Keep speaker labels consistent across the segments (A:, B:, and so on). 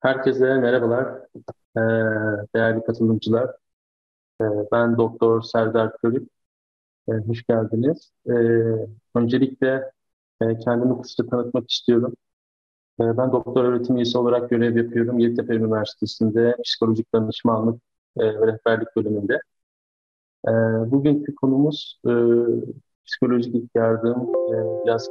A: Herkese merhabalar, değerli katılımcılar. Ben Doktor Serdar Körük. Hoş geldiniz. Öncelikle kendimi kısaca tanıtmak istiyorum. Ben doktor öğretim üyesi olarak görev yapıyorum Yeditepe Üniversitesi'nde psikolojik danışmanlık ve rehberlik bölümünde. E, Bugünkü konumuz psikolojik yardım, biraz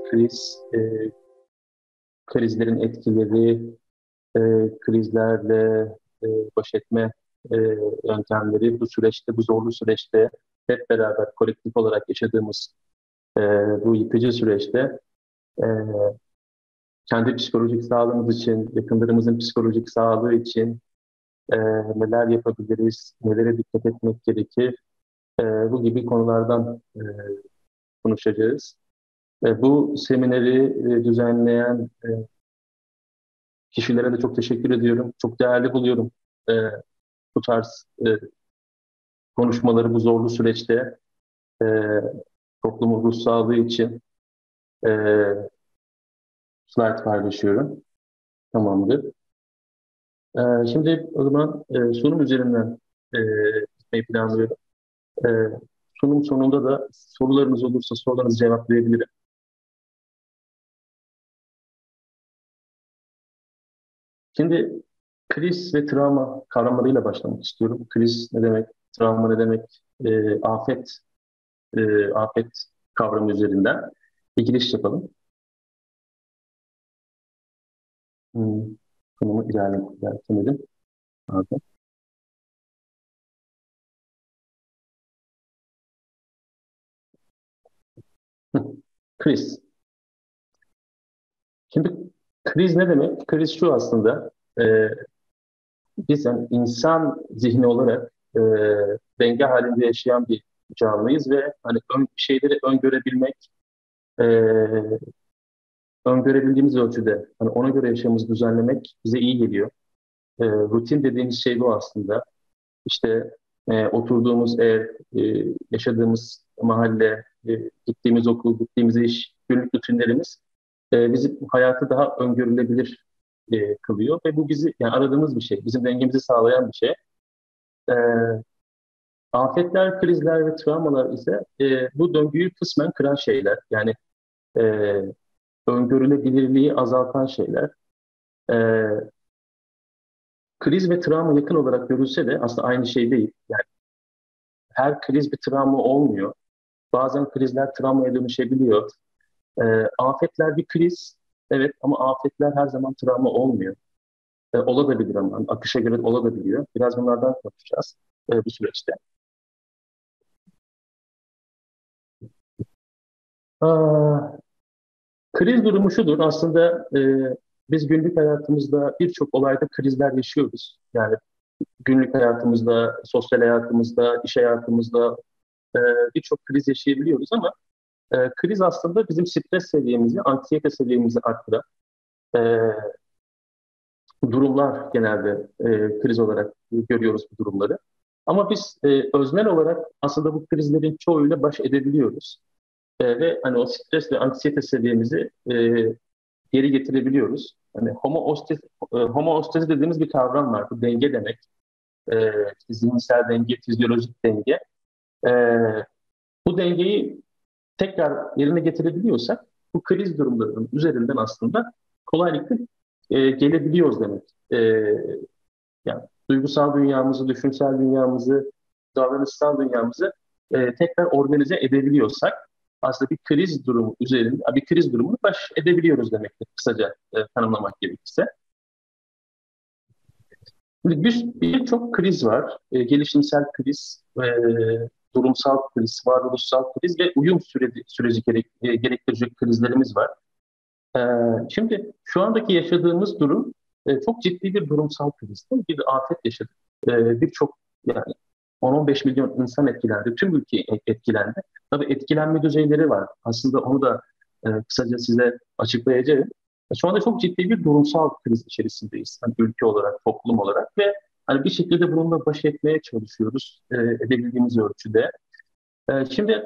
A: krizlerin etkileri, e, krizlerle e, baş etme e, yöntemleri bu zorlu süreçte hep beraber kolektif olarak yaşadığımız e, bu yıkıcı süreçte e, kendi psikolojik sağlığımız için, yakınlarımızın psikolojik sağlığı için e, neler yapabiliriz, nelere dikkat etmek gerekir, bu gibi konulardan konuşacağız. Bu semineri düzenleyen kişilere de çok teşekkür ediyorum. Çok değerli buluyorum e, bu tarz konuşmaları bu zorlu süreçte e, toplumun ruh sağlığı için e, slide paylaşıyorum. Tamamdır. Şimdi o zaman sunum üzerinden e, gitmeyi planlıyorum. E, Sunum sonunda da sorularınız olursa sorularınızı cevaplayabilirim. Şimdi kriz ve travma kavramlarıyla başlamak istiyorum. Kriz ne demek? Travma ne demek? Afet kavramı üzerinden bir giriş yapalım. Hmm, Sunumu ilerletemedim. Pardon. Kriz. Şimdi kriz ne demek? Kriz şu aslında. E, Biz yani insan zihni olarak denge halinde yaşayan bir canlıyız ve hani şeyleri öngörebilmek, e, öngörebildiğimiz ölçüde hani ona göre yaşamımızı düzenlemek bize iyi geliyor. Rutin dediğimiz şey bu aslında. İşte oturduğumuz ev, yaşadığımız mahalle, gittiğimiz okul, gittiğimiz iş, günlük rutinlerimiz bizim hayatı daha öngörülebilir kılıyor ve bu bizi yani aradığımız bir şey, bizim dengemizi sağlayan bir şey. E, Afetler, krizler ve travmalar ise bu döngüyü kısmen kıran şeyler. Yani e, öngörülebilirliği azaltan şeyler. E, Kriz ve travma yakın olarak görülse de aslında aynı şey değil. Yani her kriz bir travma olmuyor. Bazen krizler travmaya dönüşebiliyor. Afetler bir kriz, evet ama afetler her zaman travma olmuyor. Olabilir ama akışa göre olabiliyor. Biraz bunlardan konuşacağız bu süreçte. Aa, Kriz durumu şudur. Aslında biz günlük hayatımızda birçok olayda krizler yaşıyoruz. Yani günlük hayatımızda, sosyal hayatımızda, iş hayatımızda e, birçok kriz yaşayabiliyoruz ama kriz aslında bizim stres seviyemizi, anksiyete seviyemizi arttıran e, durumlar genelde kriz olarak görüyoruz bu durumları. Ama biz öznel olarak aslında bu krizlerin çoğuyla baş edebiliyoruz. Ve hani o stres ve anksiyete seviyemizi geri getirebiliyoruz. Hani homeostezi dediğimiz bir kavram var. Bu denge demek. İşte zihinsel denge, fizyolojik denge. E, Bu dengeyi tekrar yerine getirebiliyorsak bu kriz durumlarının üzerinden aslında kolaylıkla gelebiliyoruz demek. E, Yani duygusal dünyamızı, düşünsel dünyamızı, davranışsal dünyamızı tekrar organize edebiliyorsak aslında bir kriz durumu üzerinde, bir kriz durumunu baş edebiliyoruz demektir kısaca tanımlamak gerekirse. Şimdi birçok kriz var. Gelişimsel kriz, durumsal kriz, varoluşsal kriz ve uyum süreci gerektirecek krizlerimiz var. E, Şimdi şu andaki yaşadığımız durum çok ciddi bir durumsal kriz. Değil mi? Bir afet yaşadık. Birçok yani 10-15 milyon insan etkilendi. Tüm ülke etkilendi. Tabii etkilenme düzeyleri var. Aslında onu da kısaca size açıklayacağım. Şu anda çok ciddi bir durumsal kriz içerisindeyiz. Hani ülke olarak, toplum olarak ve hani bir şekilde bununla baş etmeye çalışıyoruz edebildiğimiz ölçüde. Şimdi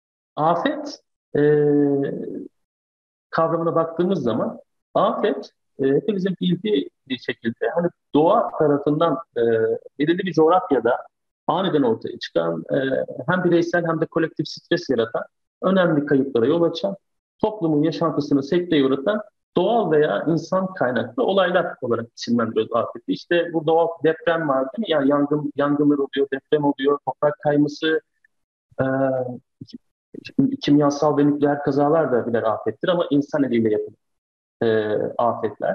A: afet e, kavramına baktığımız zaman afet hepimizin bildiği bir şekilde hani doğa tarafından belirli bir coğrafyada aniden ortaya çıkan hem bireysel hem de kolektif stres yaratan önemli kayıplara yol açan toplumun yaşantısını sekteye uğratan doğal veya insan kaynaklı olaylar olarak isimlendiriyoruz afeti. İşte bu doğal deprem var değil mi? Yani yangınlar oluyor, deprem oluyor, toprak kayması, e, kimyasal ve nükleer kazalar da birer afettir ama insan eliyle yapılan afetler.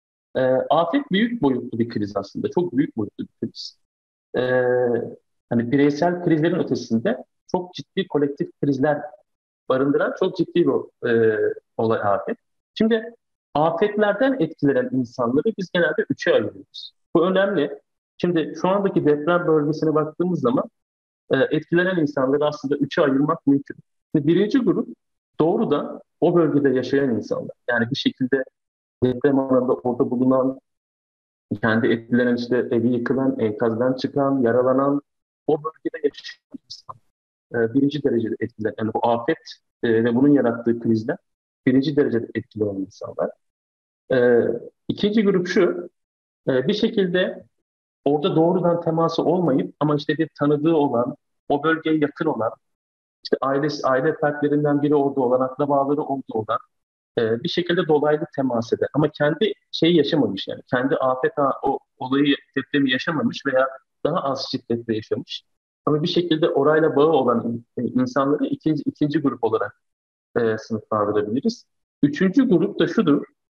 A: Afet büyük boyutlu bir kriz aslında. Çok büyük boyutlu bir kriz. E, Hani bireysel krizlerin ötesinde çok ciddi kolektif krizler barındıran çok ciddi bir olay afet. Şimdi afetlerden etkilenen insanları biz genelde üçe ayırıyoruz. Bu önemli. Şimdi şu andaki deprem bölgesine baktığımız zaman etkilenen insanları aslında üçe ayırmak mümkün. Şimdi birinci grup doğrudan o bölgede yaşayan insanlar. Yani bir şekilde deprem anında orada bulunan, kendi etkilenen işte evi yıkılan, enkazdan çıkan, yaralanan, o bölgede yaşayan insan. Birinci derecede etkilenen, yani bu afet ve bunun yarattığı krizden birinci derecede etkilenen insanlar. E, ikinci grup şu, bir şekilde orada doğrudan teması olmayıp ama işte bir tanıdığı olan, o bölgeye yakın olan, işte aile fertlerinden biri orada olan, akrabaları orada olan, bir şekilde dolaylı temas eder. Ama kendi şeyi yaşamamış yani. Kendi o olayı, depremi yaşamamış veya daha az şiddetle yaşamış. Ama bir şekilde orayla bağı olan insanları ikinci grup olarak sınıflandırabiliriz. Üçüncü grup da şudur.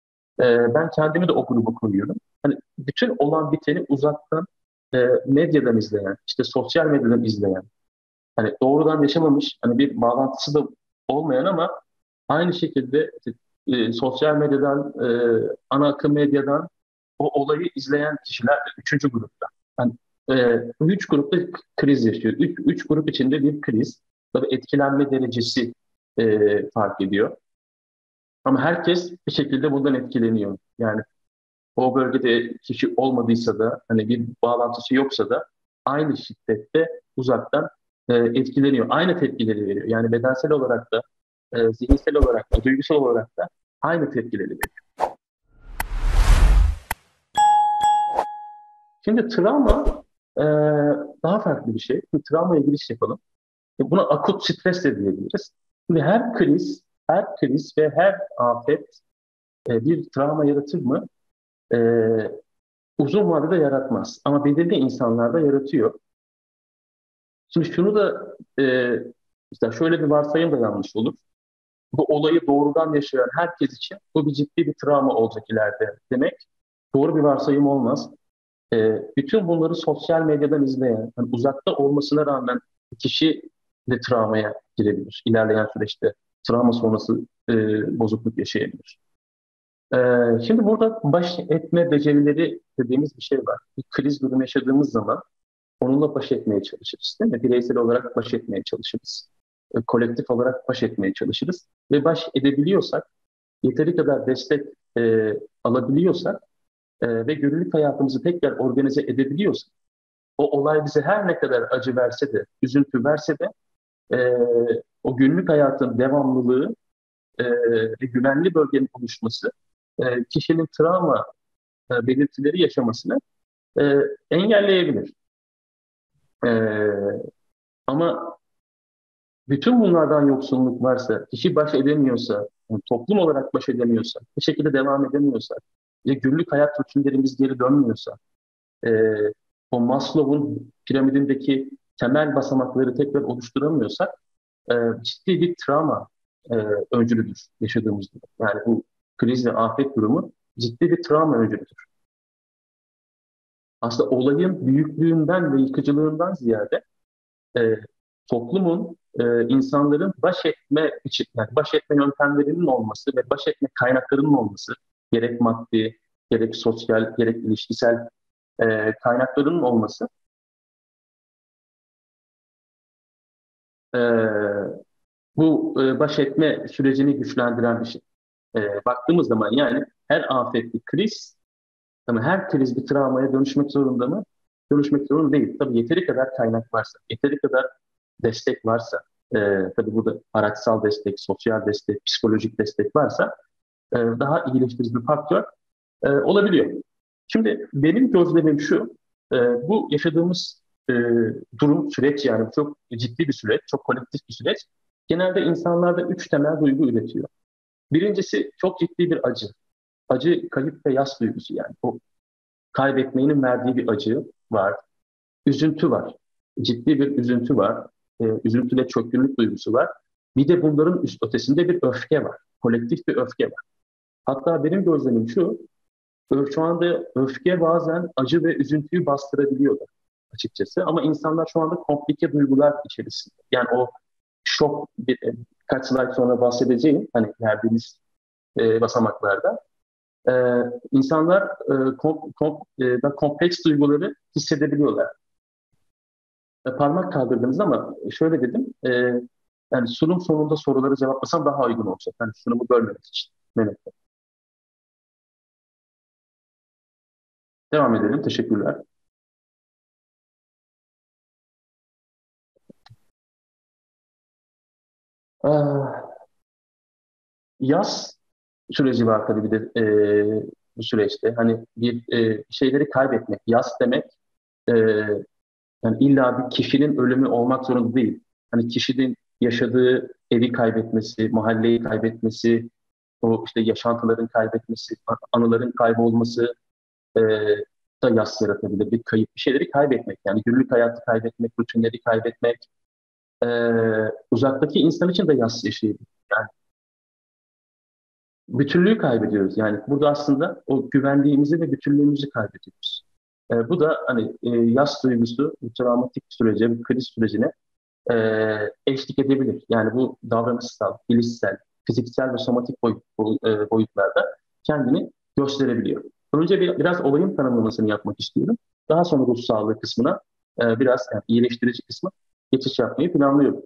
A: Ben kendimi de o gruba koyuyorum. Hani bütün olan biteni uzaktan medyadan izleyen, işte sosyal medyadan izleyen, hani doğrudan yaşamamış, hani bir bağlantısı da olmayan ama aynı şekilde sosyal medyadan, ana akım medyadan o olayı izleyen kişiler de üçüncü grupta. Yani, bu üç grupta kriz yaşıyor. Üç grup içinde bir kriz. Tabii etkilenme derecesi fark ediyor. Ama herkes bir şekilde bundan etkileniyor. Yani o bölgede kişi olmadıysa da hani bir bağlantısı yoksa da aynı şiddette uzaktan etkileniyor. Aynı tepkileri veriyor. Yani bedensel olarak da zihinsel olarak da duygusal olarak da aynı tepkileri veriyor. Şimdi travma e, daha farklı bir şey. Şimdi travmaya giriş yapalım. Buna akut stres de diyebiliriz. Şimdi her kriz ve her afet bir travma yaratır mı? E, Uzun vadede yaratmaz. Ama belirli insanlarda yaratıyor. Şimdi şunu da işte şöyle bir varsayım da yanlış olur. Bu olayı doğrudan yaşayan herkes için bu bir ciddi bir travma olacak ileride demek doğru bir varsayım olmaz. Bütün bunları sosyal medyadan izleyen, yani uzakta olmasına rağmen kişi de travmaya girebilir. İlerleyen süreçte travma sonrası bozukluk yaşayabilir. Şimdi burada baş etme becerileri dediğimiz bir şey var. Bir kriz durumu yaşadığımız zaman onunla baş etmeye çalışırız, değil mi? Bireysel olarak baş etmeye çalışırız. Kolektif olarak baş etmeye çalışırız. Ve baş edebiliyorsak, yeteri kadar destek alabiliyorsak ve günlük hayatımızı tekrar organize edebiliyorsak, o olay bize her ne kadar acı verse de, üzüntü verse de e, o günlük hayatın devamlılığı ve güvenli bölgenin oluşması kişinin travma belirtileri yaşamasını e, engelleyebilir. E, Ama bütün bunlardan yoksunluk varsa, kişi baş edemiyorsa, yani toplum olarak baş edemiyorsa, bir şekilde devam edemiyorsa, ve günlük hayat rutinlerimiz geri dönmüyorsa, e, o Maslow'un piramidindeki temel basamakları tekrar oluşturamıyorsak, e, ciddi bir travma e, öncülüdür yaşadığımız durum. Yani bu kriz ve afet durumu ciddi bir travma öncülüdür. Aslında olayın büyüklüğünden ve yıkıcılığından ziyade e, toplumun, insanların baş etme için, yani baş etme yöntemlerinin olması ve baş etme kaynaklarının olması, gerek maddi, gerek sosyal, gerek ilişkisel kaynaklarının olması, e, bu baş etme sürecini güçlendiren bir şey. Baktığımız zaman yani her afet bir kriz, ama her kriz bir travmaya dönüşmek zorunda mı? Dönüşmek zorunda değil. Tabii yeteri kadar kaynak varsa, yeteri kadar destek varsa, e, tabii burada araçsal destek, sosyal destek, psikolojik destek varsa daha iyileştirici bir faktör. Olabiliyor. Şimdi benim gözlemim şu, bu yaşadığımız e, durum, süreç yani çok ciddi bir süreç, çok kolektif bir süreç. Genelde insanlarda üç temel duygu üretiyor. Birincisi çok ciddi bir acı. Acı, kayıp ve yas duygusu yani. O kaybetmenin verdiği bir acı var. Üzüntü var. Ciddi bir üzüntü var. Üzüntü ve çökkünlük duygusu var. Bir de bunların üst ötesinde bir öfke var. Kolektif bir öfke var. Hatta benim gözlemim şu, şu anda öfke bazen acı ve üzüntüyü bastırabiliyor da açıkçası. Ama insanlar şu anda komplike duygular içerisinde. Yani o şok, birkaç slide sonra bahsedeceğim, hani verdiğimiz basamaklarda. E, insanlar kompleks duyguları hissedebiliyorlar. Parmak kaldırdınız ama şöyle dedim, yani sunum sonunda soruları cevaplasam daha uygun olacak. Yani sunumu bölmemek için. Mehmet Bey. Devam edelim. Teşekkürler. Ah, yaz süreci var tabii bir de bu süreçte. Hani bir şeyleri kaybetmek, yaz demek e, yani illa bir kişinin ölümü olmak zorunda değil. Hani kişinin yaşadığı evi kaybetmesi, mahalleyi kaybetmesi, o işte yaşantıların kaybetmesi, anıların kaybolması e, da yas yaratabilir. Bir kayıp, bir şeyleri kaybetmek. Yani günlük hayatı kaybetmek, rutinleri kaybetmek. E, uzaktaki insan için de yas yaşayabilir. Yani bütünlüğü kaybediyoruz. Yani burada aslında o güvenliğimizi ve bütünlüğümüzü kaybediyoruz. Bu da hani yas duygusu, bu travmatik sürece, bu kriz sürecine eşlik edebilir. Yani bu davranışsal, bilişsel, fiziksel ve somatik boyutlarda kendini gösterebiliyor. Önce biraz olayın tanımlamasını yapmak istiyorum. Daha sonra ruh sağlığı kısmına biraz yani iyileştirici kısmı geçiş yapmayı planlıyorum.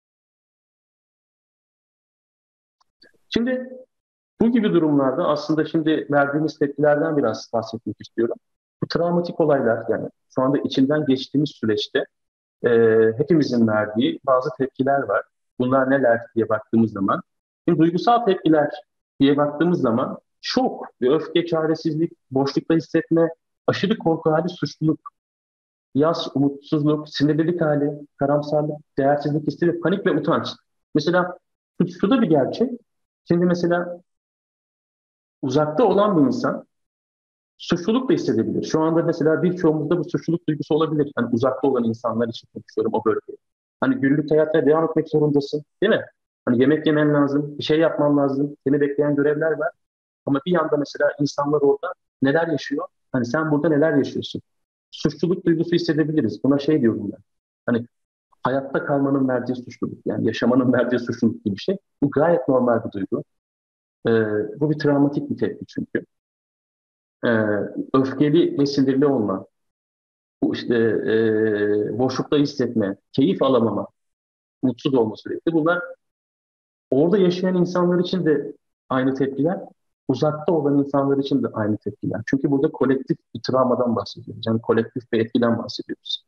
A: Şimdi bu gibi durumlarda aslında şimdi verdiğimiz tepkilerden biraz bahsetmek istiyorum. Bu travmatik olaylar yani şu anda içinden geçtiğimiz süreçte e, hepimizin verdiği bazı tepkiler var. Bunlar neler diye baktığımız zaman, şimdi duygusal tepkiler diye baktığımız zaman şok, bir öfke, çaresizlik, boşlukta hissetme, aşırı korku hali, suçluluk, yas, umutsuzluk, sinirlilik hali, karamsarlık, değersizlik hissi ve panik ve utanç. Mesela şu da bir gerçek. Şimdi mesela uzakta olan bir insan suçluluk da hissedebilir. Şu anda mesela birçoğumuzda bu suçluluk duygusu olabilir. Hani uzakta olan insanlar için konuşuyorum o bölgede. Hani günlük hayatına devam etmek zorundasın, değil mi? Hani yemek yemen lazım, bir şey yapman lazım, seni bekleyen görevler var. Ama bir yanda mesela insanlar orada neler yaşıyor? Hani sen burada neler yaşıyorsun? Suçluluk duygusu hissedebiliriz. Buna şey diyorum ben. Hani hayatta kalmanın verdiği suçluluk, yani yaşamanın verdiği suçluluk gibi bir şey. Bu gayet normal bir duygu. Ee, bu bir travmatik bir tepki çünkü. Ee, öfkeli ve sinirli olma, bu işte boşlukta hissetme, keyif alamama, mutsuz olma sürekli. Bunlar orada yaşayan insanlar için de aynı tepkiler, uzakta olan insanlar için de aynı tepkiler. Çünkü burada kolektif bir travmadan bahsediyoruz. Yani kolektif bir etkiden bahsediyoruz.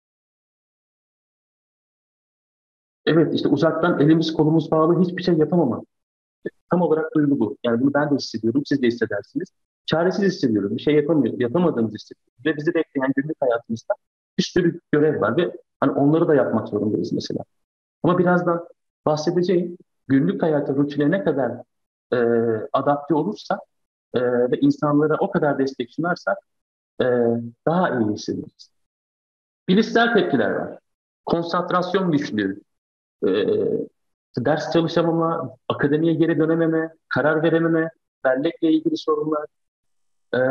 A: Evet işte uzaktan elimiz kolumuz bağlı hiçbir şey yapamama. Tam olarak duygu bu. Yani bunu ben de hissediyorum, siz de hissedersiniz. Çaresiz hissediyorum, bir şey yapamadığımızı hissediyorum. Ve bizi bekleyen günlük hayatımızda bir sürü görev var ve hani onları da yapmak zorundayız mesela. Ama birazdan bahsedeceğim günlük hayata, rutine ne kadar e, adapte olursak ve insanlara o kadar destek sunarsak e, daha iyi hissederiz. Bilişsel tepkiler var. Konsantrasyon güçlüğü, e, ders çalışamama, akademiye geri dönememe, karar verememe, bellekle ilgili sorunlar, e,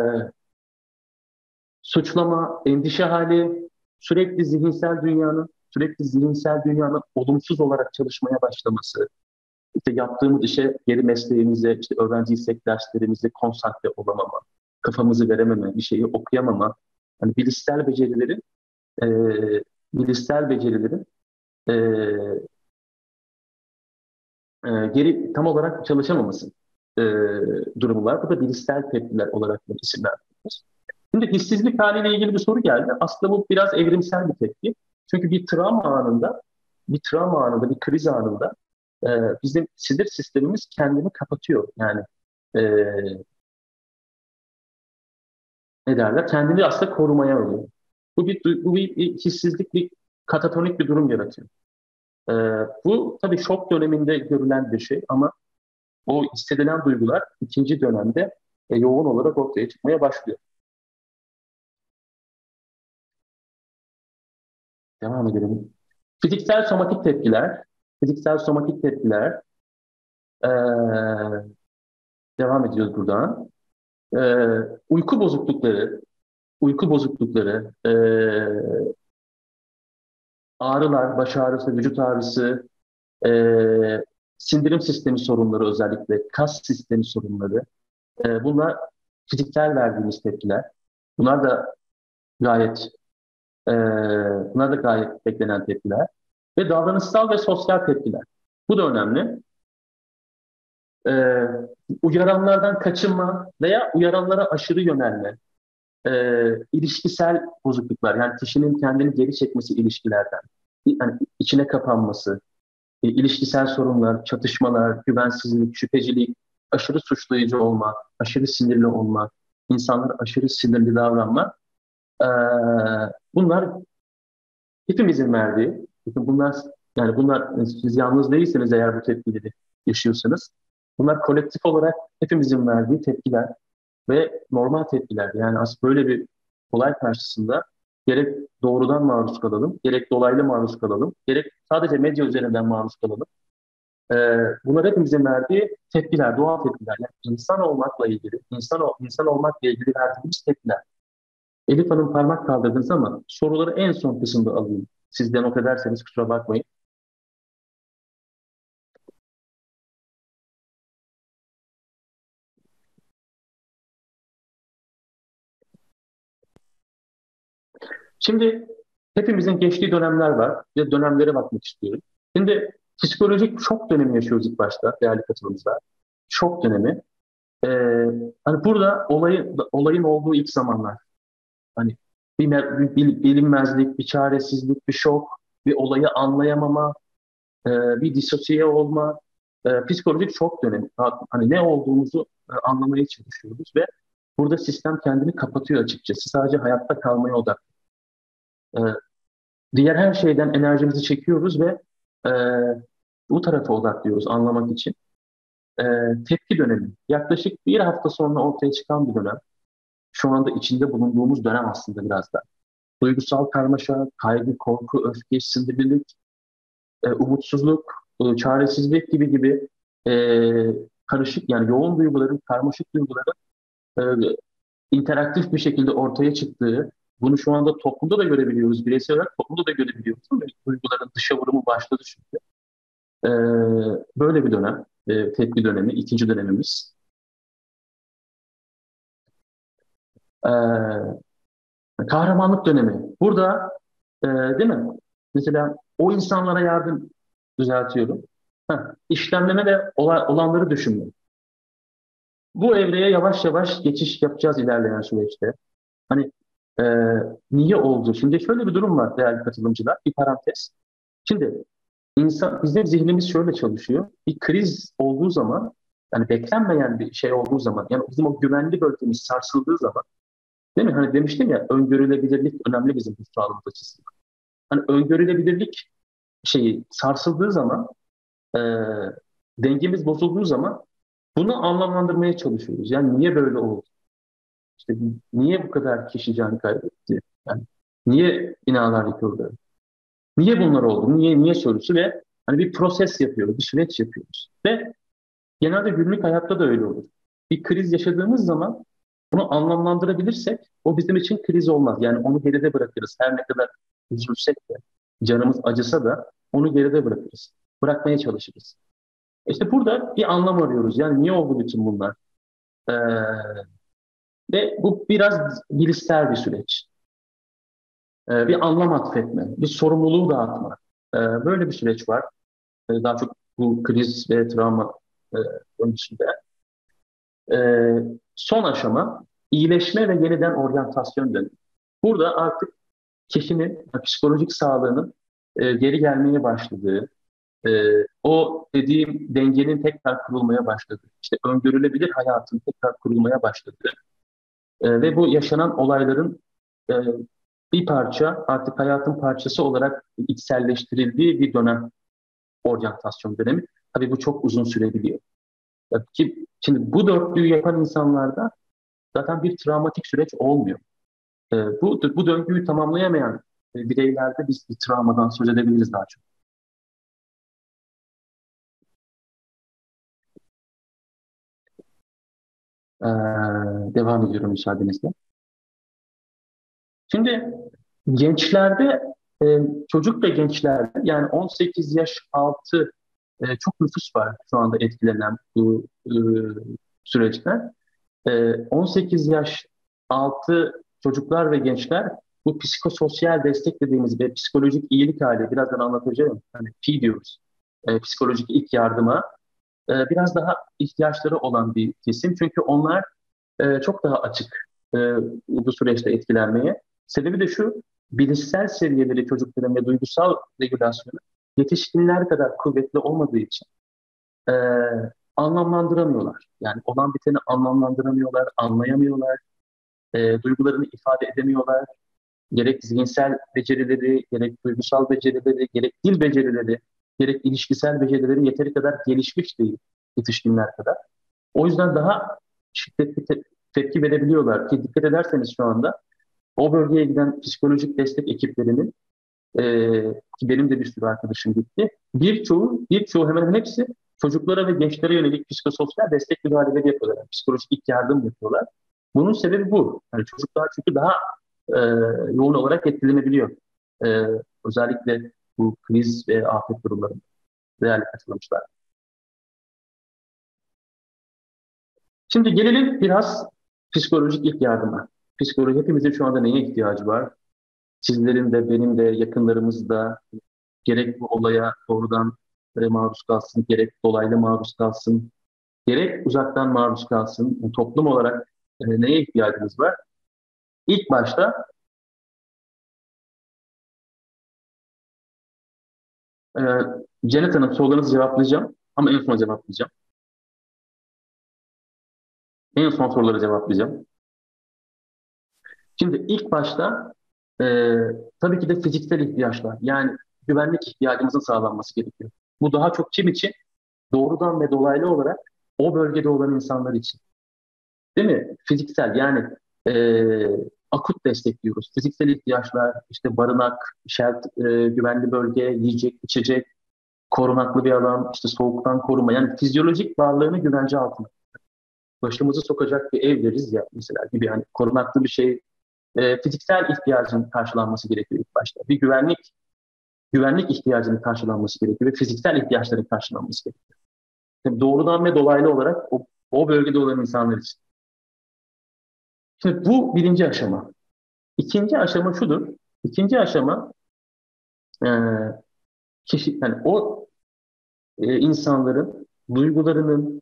A: suçlama, endişe hali, sürekli zihinsel dünyanın olumsuz olarak çalışmaya başlaması, işte yaptığımız işe, geri mesleğimize, işte öğrenciysek derslerimize konsantre olamama, kafamızı verememe, bir şeyi okuyamama, hani e, bilişsel becerilerin e, geri tam olarak çalışamaması e, durumu var. Bu da bilişsel tepkiler olarak da isimlendiriyoruz. Şimdi hissizlik haliyle ilgili bir soru geldi. Aslında bu biraz evrimsel bir tepki. Çünkü bir kriz anında e, bizim sinir sistemimiz kendini kapatıyor. Yani e, ne derler? Kendini aslında korumaya alıyor. Bu bir hissizlik, bir katatonik bir durum yaratıyor. Ee, Bu tabii şok döneminde görülen bir şey ama o hissedilen duygular ikinci dönemde yoğun olarak ortaya çıkmaya başlıyor. Devam edelim. Fiziksel somatik tepkiler, fiziksel somatik tepkiler, ee, devam ediyoruz buradan. Uyku bozuklukları, uyku bozuklukları, ağrılar, baş ağrısı, vücut ağrısı, sindirim sistemi sorunları, özellikle kas sistemi sorunları, bunlar fiziksel verdiğimiz tepkiler. Bunlar da gayet e, bunlar da gayet beklenen tepkiler. Ve davranışsal ve sosyal tepkiler. Bu da önemli. E, Uyaranlardan kaçınma veya uyaranlara aşırı yönelme, ilişkisel bozukluklar, yani kişinin kendini geri çekmesi ilişkilerden, yani içine kapanması, ilişkisel sorunlar, çatışmalar, güvensizlik, şüphecilik, aşırı suçlayıcı olma, aşırı sinirli olma, insanlara aşırı sinirli davranma. Ee, Bunlar hepimizin verdiği, bunlar yani bunlar siz yalnız değilseniz eğer bu tepkileri yaşıyorsanız, bunlar kolektif olarak hepimizin verdiği tepkiler ve normal tepkiler. Yani aslında böyle bir olay karşısında gerek doğrudan maruz kalalım, gerek dolaylı maruz kalalım, gerek sadece medya üzerinden maruz kalalım. Bunlar hepimizin verdiği tepkiler, doğal tepkiler. Yani insan olmakla ilgili, insan olmakla ilgili verdiğimiz tepkiler. Elif Hanım parmak kaldırdınız ama soruları en son kısımda alayım. Siz de not ederseniz kusura bakmayın. Şimdi hepimizin geçtiği dönemler var ve dönemlere bakmak istiyorum. Şimdi psikolojik şok dönemi yaşıyoruz ilk başta değerli katılımcılar. Şok dönemi. Ee, Hani burada olayın olduğu ilk zamanlar. Hani bir bilinmezlik, bir çaresizlik, bir şok, bir olayı anlayamama, bir disosiye olma, psikolojik şok dönemi. Hani ne olduğumuzu anlamaya çalışıyoruz ve burada sistem kendini kapatıyor açıkçası. Sadece hayatta kalmaya odaklı. E, Diğer her şeyden enerjimizi çekiyoruz ve e, bu tarafa odaklıyoruz anlamak için. E, Tepki dönemi. Yaklaşık bir hafta sonra ortaya çıkan bir dönem. Şu anda içinde bulunduğumuz dönem aslında biraz da. Duygusal karmaşa, kaygı, korku, öfke, sinirlilik, umutsuzluk, çaresizlik gibi e, karışık, yani yoğun duyguların, karmaşık duyguların e, interaktif bir şekilde ortaya çıktığı, bunu şu anda toplumda da görebiliyoruz, bireysel olarak toplumda da görebiliyoruz. Değil mi? Duyguların dışa vurumu başladı çünkü. E, Böyle bir dönem, tepki dönemi, ikinci dönemimiz. E, Kahramanlık dönemi. Burada değil mi? Mesela o insanlara yardım, düzeltiyorum. Heh, işlemleme ve olanları düşünme. Bu evreye yavaş yavaş geçiş yapacağız ilerleyen süreçte. Hani e, niye oldu? Şimdi şöyle bir durum var değerli katılımcılar, bir parantez. Şimdi bizim zihnimiz şöyle çalışıyor. Bir kriz olduğu zaman, yani beklenmeyen bir şey olduğu zaman, yani bizim o güvenli bölgemiz sarsıldığı zaman, değil mi? Hani demiştim ya, öngörülebilirlik önemli bizim bu sağlığımız açısından. Hani öngörülebilirlik şeyi sarsıldığı zaman, e, dengemiz bozulduğu zaman bunu anlamlandırmaya çalışıyoruz. Yani niye böyle oldu? İşte niye bu kadar kişi can kaybetti? Yani niye binalar yıkıldı? Niye bunlar oldu? Niye sorusu ve hani bir proses yapıyoruz, bir süreç yapıyoruz. Ve genelde günlük hayatta da öyle olur. Bir kriz yaşadığımız zaman bunu anlamlandırabilirsek o bizim için kriz olmaz. Yani onu geride bırakırız. Her ne kadar üzülsek de, canımız acısa da onu geride bırakırız. Bırakmaya çalışırız. İşte burada bir anlam arıyoruz. Yani niye oldu bütün bunlar? Ee, Ve bu biraz bilişsel bir süreç. Bir anlam atfetme, bir sorumluluğu dağıtma. Böyle bir süreç var. Daha çok bu kriz ve travma e, öncesinde. Ee, Son aşama iyileşme ve yeniden oryantasyon dönemi. Burada artık kişinin psikolojik sağlığının geri gelmeye başladığı, e, o dediğim dengenin tekrar kurulmaya başladığı, işte öngörülebilir hayatın tekrar kurulmaya başladığı Ve bu yaşanan olayların e, bir parça artık hayatın parçası olarak içselleştirildiği bir dönem, oryantasyon dönemi. Tabii bu çok uzun sürebiliyor. Şimdi bu dörtlüğü yapan insanlarda zaten bir travmatik süreç olmuyor. Bu döngüyü tamamlayamayan bireylerde biz bir travmadan söz edebiliriz daha çok. Ee, Devam ediyorum müsaadenizle. Şimdi gençlerde, çocuk ve gençlerde yani 18 yaş altı çok nüfus var şu anda etkilenen bu süreçten. 18 yaş altı çocuklar ve gençler bu psikososyal destek dediğimiz ve psikolojik iyilik hali birazdan anlatacağım. Hani P diyoruz. Psikolojik ilk yardıma biraz daha ihtiyaçları olan bir kesim. Çünkü onlar çok daha açık bu süreçte etkilenmeye. Sebebi de şu, bilişsel seviyeleri çocukların ve duygusal regülasyonu yetişkinler kadar kuvvetli olmadığı için e, anlamlandıramıyorlar. Yani olan biteni anlamlandıramıyorlar, anlayamıyorlar, duygularını ifade edemiyorlar. Gerek zihinsel becerileri, gerek duygusal becerileri, gerek dil becerileri, gerek ilişkisel becerileri yeteri kadar gelişmiş değil yetişkinler kadar. O yüzden daha şiddetli tepki verebiliyorlar ki dikkat ederseniz şu anda o bölgeye giden psikolojik destek ekiplerinin e, ki benim de bir sürü arkadaşım gitti. Birçoğu hemen hepsi çocuklara ve gençlere yönelik psikososyal destek müdahaleleri yapıyorlar. Yani psikolojik ilk yardım yapıyorlar. Bunun sebebi bu. Yani çocuklar çünkü daha e, yoğun olarak etkilenebiliyor. E, Özellikle bu kriz ve afet durumlarında değerli katılımcılar. Şimdi gelelim biraz psikolojik ilk yardıma. Psikoloji hepimizin şu anda neye ihtiyacı var? Sizlerin de benim de yakınlarımız da gerek bu olaya doğrudan maruz kalsın, gerek dolaylı maruz kalsın, gerek uzaktan maruz kalsın. Yani toplum olarak neye ihtiyacımız var? İlk başta e, Cennet Hanım sorularınızı cevaplayacağım ama en son cevaplayacağım. En son soruları cevaplayacağım. Şimdi ilk başta e, tabii ki de fiziksel ihtiyaçlar yani güvenlik ihtiyacımızın sağlanması gerekiyor. Bu daha çok kim için? Doğrudan ve dolaylı olarak o bölgede olan insanlar için. Değil mi? Fiziksel yani akut destek diyoruz. Fiziksel ihtiyaçlar, işte barınak, güvenli bölge, yiyecek, içecek, korunaklı bir alan, işte soğuktan koruma. Yani fizyolojik varlığını güvence altına. Başımızı sokacak bir ev deriz ya mesela gibi yani korunaklı bir şey. Fiziksel ihtiyacın karşılanması gerekiyor ilk başta. Bir güvenlik ihtiyacının karşılanması gerekiyor ve fiziksel ihtiyaçların karşılanması gerekiyor. Tabii doğrudan ve dolaylı olarak o bölgede olan insanlar için. Şimdi bu birinci aşama. İkinci aşama şudur. İkinci aşama e, yani o insanların duygularının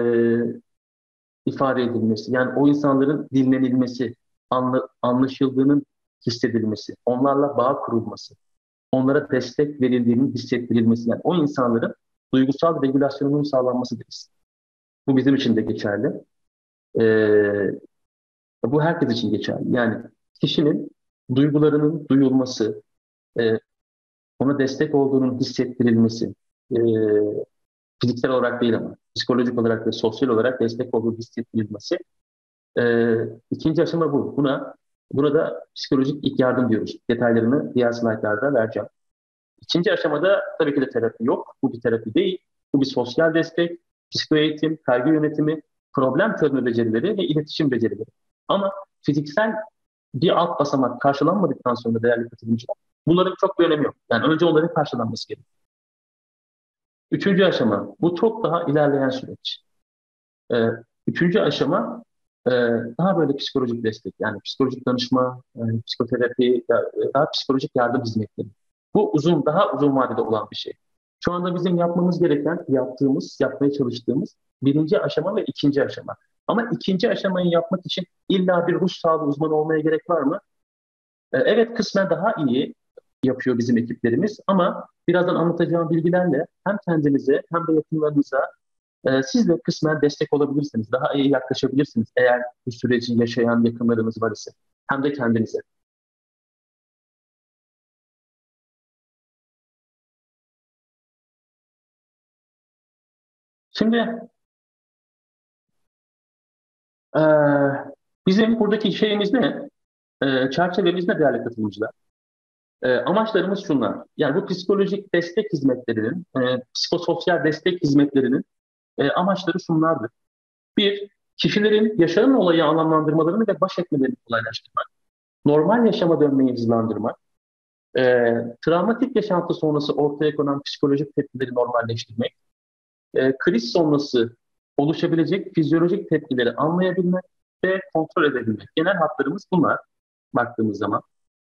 A: ifade edilmesi, yani o insanların dinlenilmesi, anlaşıldığının hissedilmesi, onlarla bağ kurulması, onlara destek verildiğinin hissettirilmesi, yani o insanların duygusal regülasyonunun sağlanması deriz. Bu bizim için de geçerli. E, Bu herkes için geçerli. Yani kişinin duygularının duyulması, e, ona destek olduğunun hissettirilmesi, e, fiziksel olarak değil ama psikolojik olarak ve sosyal olarak destek olduğunu hissettirilmesi. İkinci aşama bu. Burada psikolojik ilk yardım diyoruz. Detaylarını diğer slaytlarda vereceğim. İkinci aşamada tabii ki de terapi yok. Bu bir terapi değil. Bu bir sosyal destek, psikoeğitim, kaygı yönetimi, problem çözme becerileri ve iletişim becerileri. Ama fiziksel bir alt basamak karşılanmadıktan sonra değerli katılımcılar, bunların çok bir önemi yok. Yani önce onların karşılanması gerekiyor. Üçüncü aşama, bu çok daha ilerleyen süreç. Ee, Üçüncü aşama e, daha böyle psikolojik destek, yani psikolojik danışma, psikoterapi, daha psikolojik yardım hizmetleri. Bu daha uzun vadede olan bir şey. Şu anda bizim yapmamız gereken, yapmaya çalıştığımız birinci aşama ve ikinci aşama. Ama ikinci aşamayı yapmak için illa bir ruh sağlığı uzmanı olmaya gerek var mı? Evet, kısmen daha iyi yapıyor bizim ekiplerimiz ama birazdan anlatacağım bilgilerle hem kendinize hem de yakınlarınıza Siz de kısmen destek olabilirsiniz, daha iyi yaklaşabilirsiniz eğer bu süreci yaşayan yakınlarınız var ise. Hem de kendinize. Şimdi e, bizim buradaki şeyimiz ne? Çerçevemiz ne değerli katılımcılar? Amaçlarımız şunlar. Yani bu psikolojik destek hizmetlerinin, psikososyal destek hizmetlerinin amaçları şunlardır. Bir, kişilerin yaşanan olayı anlamlandırmalarını ve baş etmelerini kolaylaştırmak. Normal yaşama dönmeyi hızlandırmak. Travmatik yaşantı sonrası ortaya konan psikolojik tepkileri normalleştirmek. Kriz sonrası oluşabilecek fizyolojik tepkileri anlayabilmek ve kontrol edebilmek. Genel hatlarımız bunlar baktığımız zaman.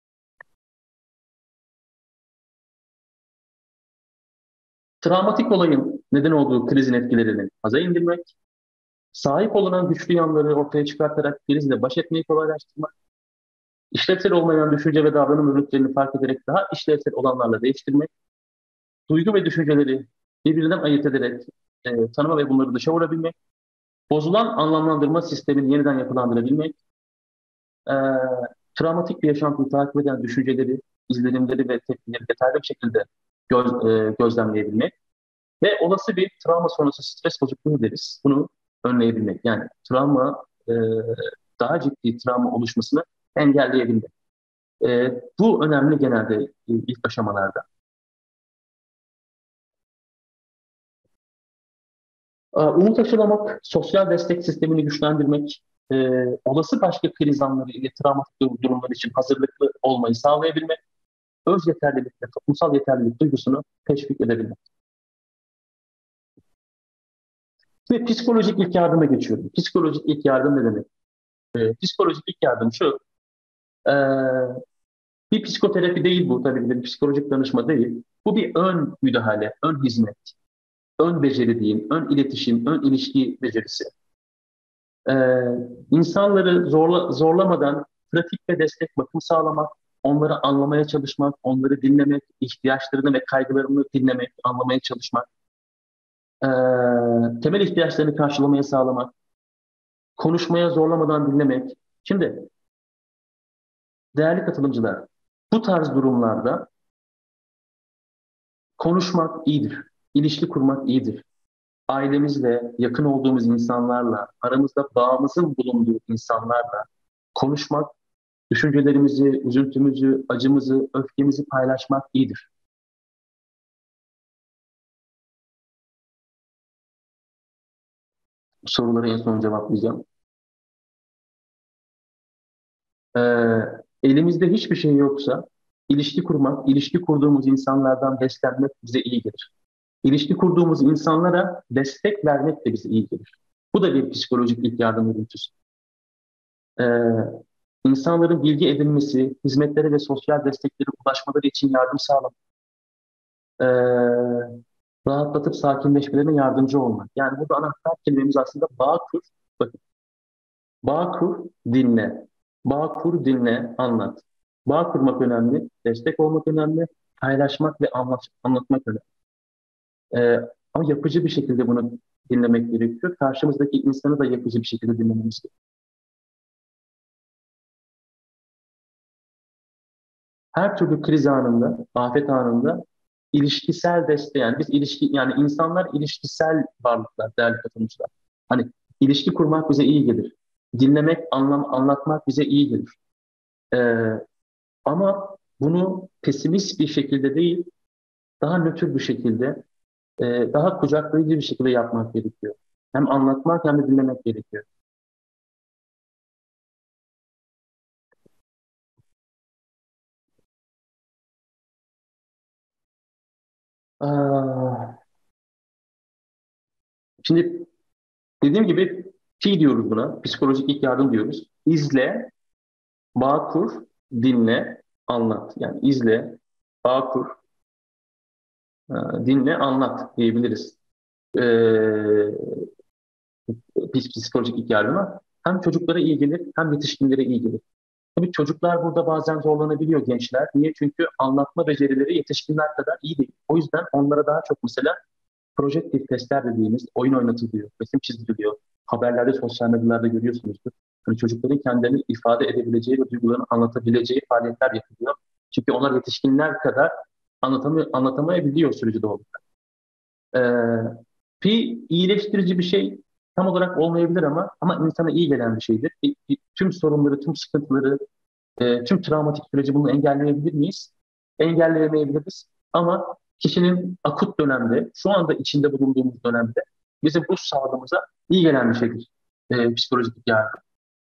A: Travmatik olayın neden olduğu krizin etkilerini aza indirmek, sahip olunan güçlü yanları ortaya çıkartarak krizle baş etmeyi kolaylaştırmak, işlevsel olmayan düşünce ve davranım örüntülerini fark ederek daha işlevsel olanlarla değiştirmek, duygu ve düşünceleri birbirinden ayırt ederek tanıma ve bunları dışa vurabilmek, bozulan anlamlandırma sistemini yeniden yapılandırabilmek, e, travmatik bir yaşantıyı takip eden düşünceleri, izlenimleri ve tepkileri detaylı bir şekilde gözlemleyebilmek ve olası bir travma sonrası stres bozukluğu deriz. Bunu önleyebilmek. Yani daha ciddi travma oluşmasını engelleyebilmek. Bu önemli genelde ilk aşamalarda. Umut aşılamak, sosyal destek sistemini güçlendirmek, olası başka kriz anları ile travmatik durumlar için hazırlıklı olmayı sağlayabilmek, öz yeterlilik ve toplumsal yeterlilik duygusunu teşvik edebilmek. Ve psikolojik ilk yardıma geçiyorum. Psikolojik ilk yardım ne demek? Psikolojik ilk yardım şu, e, bir psikoterapi değil bu tabii ki de bir psikolojik danışma değil. Bu bir ön müdahale, ön hizmet, ön beceri diyeyim, ön iletişim, ön ilişki becerisi. Ee, insanları zorlamadan pratik ve destek bakım sağlamak, onları anlamaya çalışmak, onları dinlemek, ihtiyaçlarını ve kaygılarını dinlemek, anlamaya çalışmak, temel ihtiyaçlarını karşılamaya sağlamak, konuşmaya zorlamadan dinlemek. Şimdi değerli katılımcılar, bu tarz durumlarda konuşmak iyidir, ilişki kurmak iyidir. Ailemizle, yakın olduğumuz insanlarla, aramızda bağımızın bulunduğu insanlarla konuşmak, düşüncelerimizi, üzüntümüzü, acımızı, öfkemizi paylaşmak iyidir. Bu soruları en son cevaplayacağım. Ee, elimizde hiçbir şey yoksa ilişki kurmak, ilişki kurduğumuz insanlardan beslenmek bize iyi gelir. İlişki kurduğumuz insanlara destek vermek de bize iyi gelir. Bu da bir psikolojik ilk yardım örüntüsü. Ee, insanların bilgi edinmesi, hizmetlere ve sosyal desteklere ulaşmaları için yardım sağlamak, ee, rahatlatıp sakinleşmelerine yardımcı olmak. Yani burada anahtar kelimemiz aslında bağ kur. Bakın, bağ kur, dinle. Bağ kur, dinle, anlat. Bağ kurmak önemli, destek olmak önemli, paylaşmak ve anlatmak önemli. Ama yapıcı bir şekilde bunu dinlemek gerekiyor. Karşımızdaki insanı da yapıcı bir şekilde dinlememiz gerekiyor. Her türlü kriz anında, afet anında ilişkisel desteği, yani biz ilişki, yani insanlar ilişkisel varlıklar, değerli katılımcılar. Hani ilişki kurmak bize iyi gelir. Dinlemek, anlatmak bize iyi gelir. Ee, ama bunu pesimist bir şekilde değil, daha nötr bir şekilde, daha kucaklayıcı bir şekilde yapmak gerekiyor. Hem anlatmak hem de dinlemek gerekiyor. Aa, şimdi dediğim gibi diyoruz buna, psikolojik ilk yardım diyoruz. İzle, bağ kur, dinle, anlat. Yani izle, bağ kur, dinle, anlat diyebiliriz. Ee, psikolojik ilk yardıma hem çocuklara iyi gelir hem yetişkinlere iyi gelir. Tabii çocuklar burada bazen zorlanabiliyor gençler. Niye? Çünkü anlatma becerileri yetişkinler kadar iyi değil. O yüzden onlara daha çok mesela Projektif testler dediğimiz oyun oynatılıyor, resim çizdiriliyor. Haberlerde, sosyal medyalarda görüyorsunuzdur. Hani çocukların kendilerini ifade edebileceği ve duygularını anlatabileceği faaliyetler yapılıyor. Çünkü onlar yetişkinler kadar anlatamayabiliyor süreci doğru. Ee, bir iyileştirici bir şey tam olarak olmayabilir ama insana iyi gelen bir şeydir. Tüm sorunları, tüm sıkıntıları, tüm travmatik süreci bunu engelleyebilir miyiz? Engelleyemeyebiliriz. Ama kişinin akut dönemde, şu anda içinde bulunduğumuz dönemde bizim ruh sağlığımıza iyi gelen bir şeydir. Psikolojik yardım.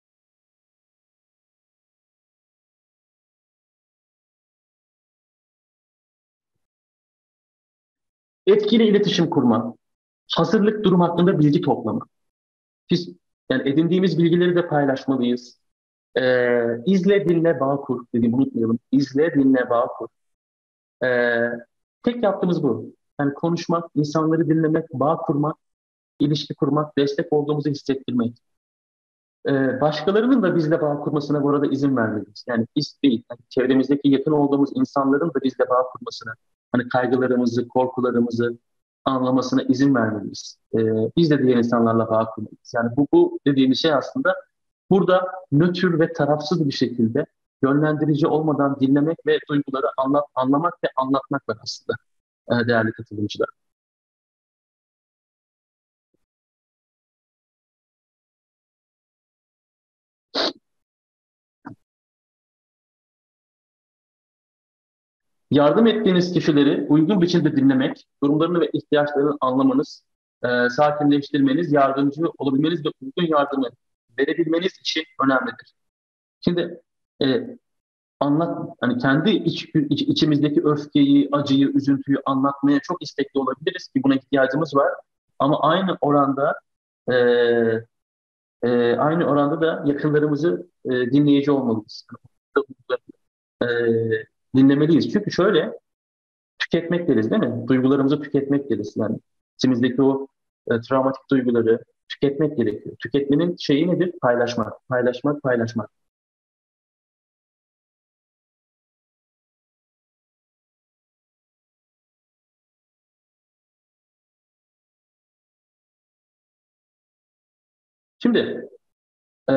A: Etkili iletişim kurma, hazırlık durum hakkında bilgi toplama. Biz yani edindiğimiz bilgileri de paylaşmalıyız. İzle, dinle, bağ kur dediğimi unutmayalım. İzle, dinle, bağ kur. Ee, tek yaptığımız bu. Yani konuşmak, insanları dinlemek, bağ kurmak, ilişki kurmak, destek olduğumuzu hissettirmek. Başkalarının da bizle bağ kurmasına bu arada izin vermeliyiz. Yani biz değil, yani çevremizdeki yakın olduğumuz insanların da bizle bağ kurmasına, hani kaygılarımızı, korkularımızı anlamasına izin vermeliyiz. Biz de diğer insanlarla bağ kurmalıyız. Yani bu dediğimiz şey aslında burada nötr ve tarafsız bir şekilde yönlendirici olmadan dinlemek ve duyguları anlamak ve anlatmak var aslında değerli katılımcılar. Yardım ettiğiniz kişileri uygun biçimde dinlemek, durumlarını ve ihtiyaçlarını anlamanız, sakinleştirmeniz, yardımcı olabilmeniz ve uygun yardımı verebilmeniz için önemlidir. Şimdi e, hani kendi içimizdeki öfkeyi, acıyı, üzüntüyü anlatmaya çok istekli olabiliriz ki buna ihtiyacımız var. Ama e, aynı oranda da yakınlarımızı dinleyici olmalıyız. E, dinlemeliyiz. Çünkü şöyle tüketmek deriz değil mi? Duygularımızı tüketmek deriz. Yani içimizdeki o travmatik duyguları tüketmek gerekiyor. Tüketmenin şeyi nedir? Paylaşmak, paylaşmak, paylaşmak. Şimdi e,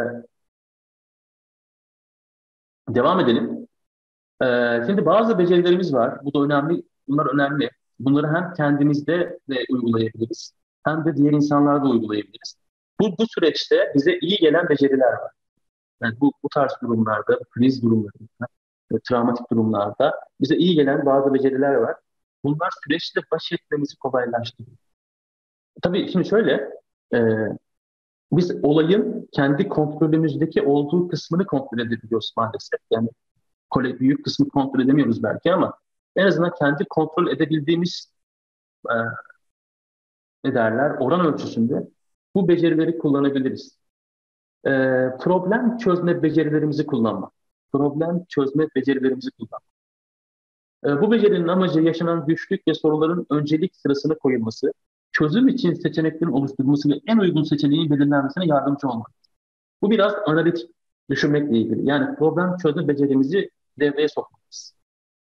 A: devam edelim. Şimdi bazı becerilerimiz var. Bu da önemli. Bunlar önemli. Bunları hem kendimizde de uygulayabiliriz, hem de diğer insanlarda uygulayabiliriz. Bu süreçte bize iyi gelen beceriler var. Yani bu tarz durumlarda, kriz durumlarında, travmatik durumlarda bize iyi gelen bazı beceriler var. Bunlar süreçte baş etmemizi kolaylaştırıyor. Tabii şimdi şöyle, e, biz olayın kendi kontrolümüzdeki olduğu kısmını kontrol edebiliyoruz maalesef. Yani büyük kısmı kontrol edemiyoruz belki ama en azından kendi kontrol edebildiğimiz e, ne derler oran ölçüsünde bu becerileri kullanabiliriz. E, problem çözme becerilerimizi kullanmak. Problem çözme becerilerimizi kullanmak. Bu becerinin amacı yaşanan güçlük ve soruların öncelik sırasına koyulması, çözüm için seçeneklerin oluşturulması ve en uygun seçeneğin belirlenmesine yardımcı olmak. Bu biraz analitik düşünmekle ilgili. Yani problem çözme becerimizi devreye sokmamız.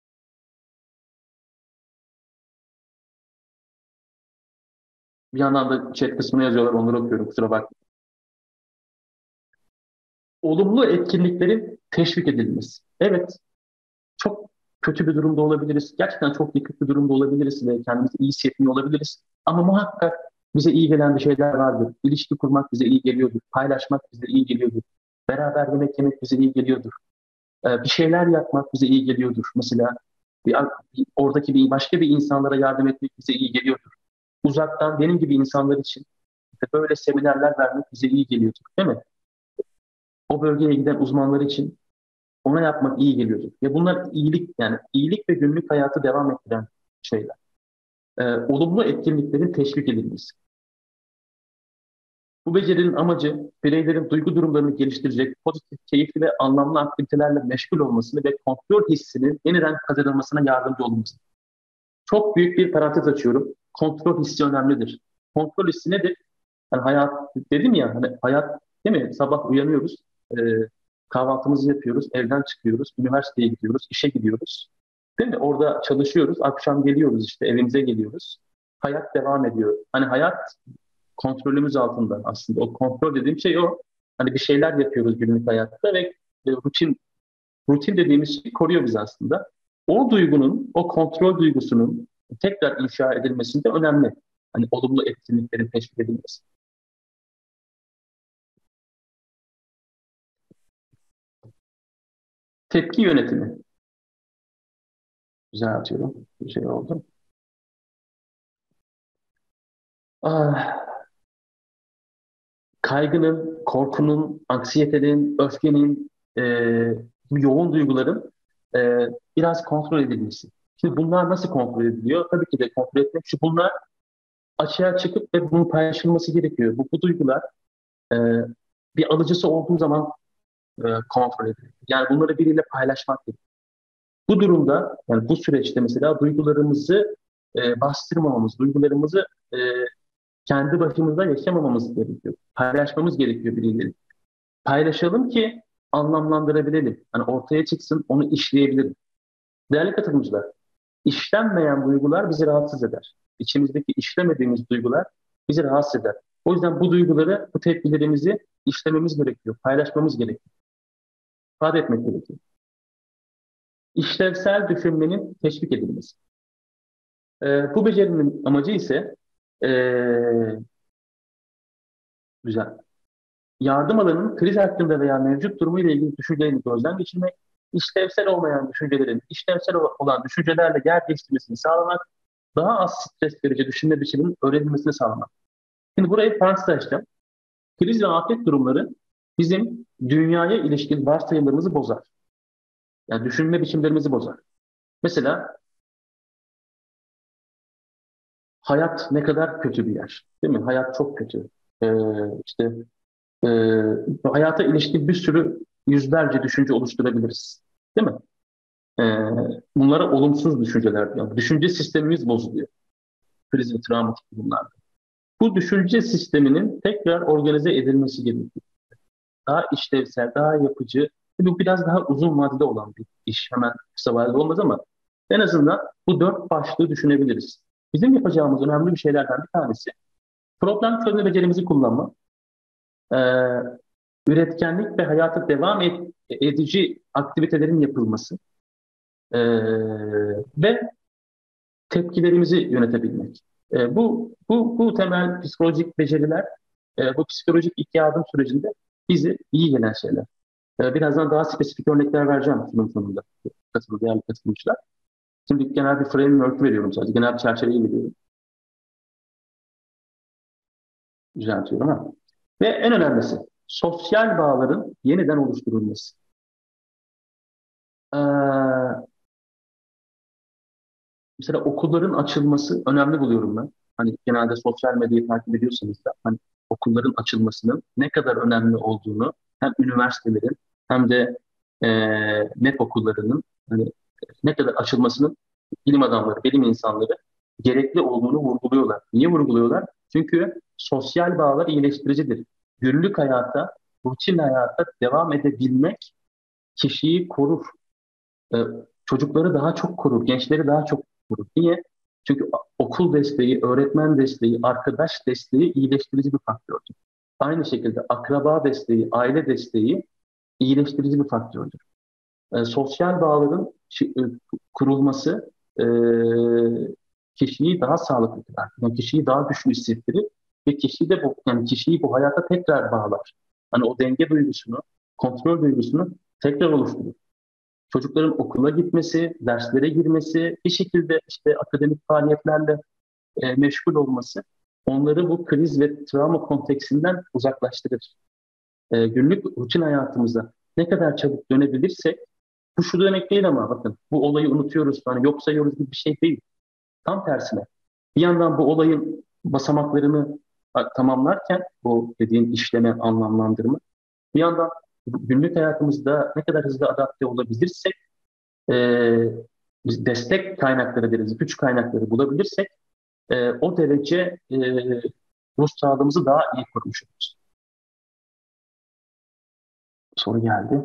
A: Bir yandan da chat kısmına yazıyorlar, onları okuyorum, kusura bakmayın. Olumlu etkinliklerin teşvik edilmesi. Evet, çok kötü bir durumda olabiliriz. Gerçekten çok yıkık bir durumda olabiliriz ve kendimizi iyi hissetmiyor olabiliriz. Ama muhakkak bize iyi gelen bir şeyler vardır. İlişki kurmak bize iyi geliyordur. Paylaşmak bize iyi geliyordur. Beraber yemek yemek bize iyi geliyordur. Bir şeyler yapmak bize iyi geliyordur. Mesela bir, oradaki başka bir insanlara yardım etmek bize iyi geliyordur. Uzaktan benim gibi insanlar için işte böyle seminerler vermek bize iyi geliyordur. Değil mi? O bölgeye giden uzmanlar için ona yapmak iyi geliyordur. Ve bunlar iyilik yani iyilik ve günlük hayatı devam ettiren şeyler. Olumlu etkinliklerin teşvik edilmesi. Bu becerinin amacı bireylerin duygu durumlarını geliştirecek pozitif, keyifli ve anlamlı aktivitelerle meşgul olmasını ve kontrol hissinin yeniden kazanılmasına yardımcı olması. Çok büyük bir parantez açıyorum. Kontrol hissi önemlidir. Kontrol hissi nedir? Yani hayat dedim ya hani hayat değil mi? Sabah uyanıyoruz, e, kahvaltımızı yapıyoruz, evden çıkıyoruz, üniversiteye gidiyoruz, işe gidiyoruz. Değil mi? Orada çalışıyoruz, akşam geliyoruz işte evimize geliyoruz. hayat devam ediyor. Hani hayat kontrolümüz altında aslında. O kontrol dediğim şey o. Hani bir şeyler yapıyoruz günlük hayatta ve rutin dediğimiz şey koruyor bizi aslında. O duygunun, o kontrol duygusunun tekrar inşa edilmesinde önemli. Hani olumlu etkinliklerin teşvik edilmesi. Tepki yönetimi. Güzel atıyorum. Bir şey oldu. Ah, kaygının, korkunun, anksiyetenin, öfkenin, bu yoğun duyguların biraz kontrol edilmesi. Şimdi bunlar nasıl kontrol ediliyor? Tabii ki de kontrol etmek şu, bunlar açığa çıkıp ve bunun paylaşılması gerekiyor. Bu duygular e, bir alıcısı olduğu zaman kontrol edilir. Yani bunları biriyle paylaşmak gerekiyor. Bu durumda, yani bu süreçte mesela duygularımızı bastırmamamız, duygularımızı e, kendi başımıza yaşamamamız gerekiyor. Paylaşmamız gerekiyor biriyle. Paylaşalım ki anlamlandırabilelim. Hani ortaya çıksın, onu işleyebilelim. Değerli katılımcılar, işlenmeyen duygular bizi rahatsız eder. İçimizdeki işlemediğimiz duygular bizi rahatsız eder. O yüzden bu duyguları, bu tepkilerimizi işlememiz gerekiyor, paylaşmamız gerekiyor, ifade etmek gerekiyor. İşlevsel düşünmenin teşvik edilmesi. Bu becerinin amacı ise e, güzel. Yardım alanının kriz hakkında veya mevcut durumu ile ilgili düşüncelerini gözden geçirmek, işlevsel olmayan düşüncelerin işlevsel olan düşüncelerle yer değiştirmesini sağlamak, daha az stres verici düşünme biçiminin öğrenilmesini sağlamak. Şimdi burayı parantez açacağım. Kriz ve afet durumları bizim dünyaya ilişkin varsayımlarımızı bozar. Yani düşünme biçimlerimizi bozar. Mesela hayat ne kadar kötü bir yer. Değil mi? Hayat çok kötü. Ee, işte e, hayata ilişkin bir sürü yüzlerce düşünce oluşturabiliriz. Değil mi? Ee, bunlara olumsuz düşünceler diyor. Düşünce sistemimiz bozuluyor. Kriz ve travmatik durumlarda. Bu düşünce sisteminin tekrar organize edilmesi gerekiyor. Daha işlevsel, daha yapıcı. Bu biraz daha uzun vadede olan bir iş. Hemen kısa vadede olmaz ama en azından bu dört başlığı düşünebiliriz. Bizim yapacağımız önemli bir şeylerden bir tanesi problem çözme becerimizi kullanma, e, üretkenlik ve hayata edici aktivitelerin yapılması e, ve tepkilerimizi yönetebilmek. Bu temel psikolojik beceriler, bu psikolojik ilk yardım sürecinde bize iyi gelen şeyler. Birazdan daha spesifik örnekler vereceğim sunum sonunda değerli katılımcılar. Şimdi genel bir framework veriyorum sadece. Genel bir çerçeveyi veriyorum. Düzeltiyorum ama. Ve en önemlisi sosyal bağların yeniden oluşturulması. Ee, mesela okulların açılması önemli buluyorum ben. Hani genelde sosyal medyayı takip ediyorsanız da hani okulların açılmasının ne kadar önemli olduğunu hem üniversitelerin hem de MEP okullarının hani ne kadar açılmasının bilim adamları, bilim insanları gerekli olduğunu vurguluyorlar. Niye vurguluyorlar? Çünkü sosyal bağlar iyileştiricidir. Günlük hayata, rutin hayata devam edebilmek kişiyi korur. Ee, çocukları daha çok korur, gençleri daha çok korur. Niye? Çünkü okul desteği, öğretmen desteği, arkadaş desteği iyileştirici bir faktördür. Aynı şekilde akraba desteği, aile desteği iyileştirici bir faktördür. Sosyal bağların kurulması e, kişiyi daha sağlıklı kılar. Yani kişiyi daha güçlü hissettirir ve kişiyi bu hayata tekrar bağlar. Hani o denge duygusunu, kontrol duygusunu tekrar oluşturur. Çocukların okula gitmesi, derslere girmesi, bir şekilde işte akademik faaliyetlerle meşgul olması onları bu kriz ve travma konteksinden uzaklaştırır. Günlük rutin hayatımıza ne kadar çabuk dönebilirsek, bu şu demek değil ama bakın bu olayı unutuyoruz, hani yok sayıyoruz gibi bir şey değil. Tam tersine. Bir yandan bu olayın basamaklarını tamamlarken bu dediğin işleme, anlamlandırma, bir yandan günlük hayatımızda ne kadar hızlı adapte olabilirsek, e, biz destek kaynakları deriz, güç kaynakları bulabilirsek o derece ruh sağlığımızı daha iyi korumuş oluruz. Soru geldi.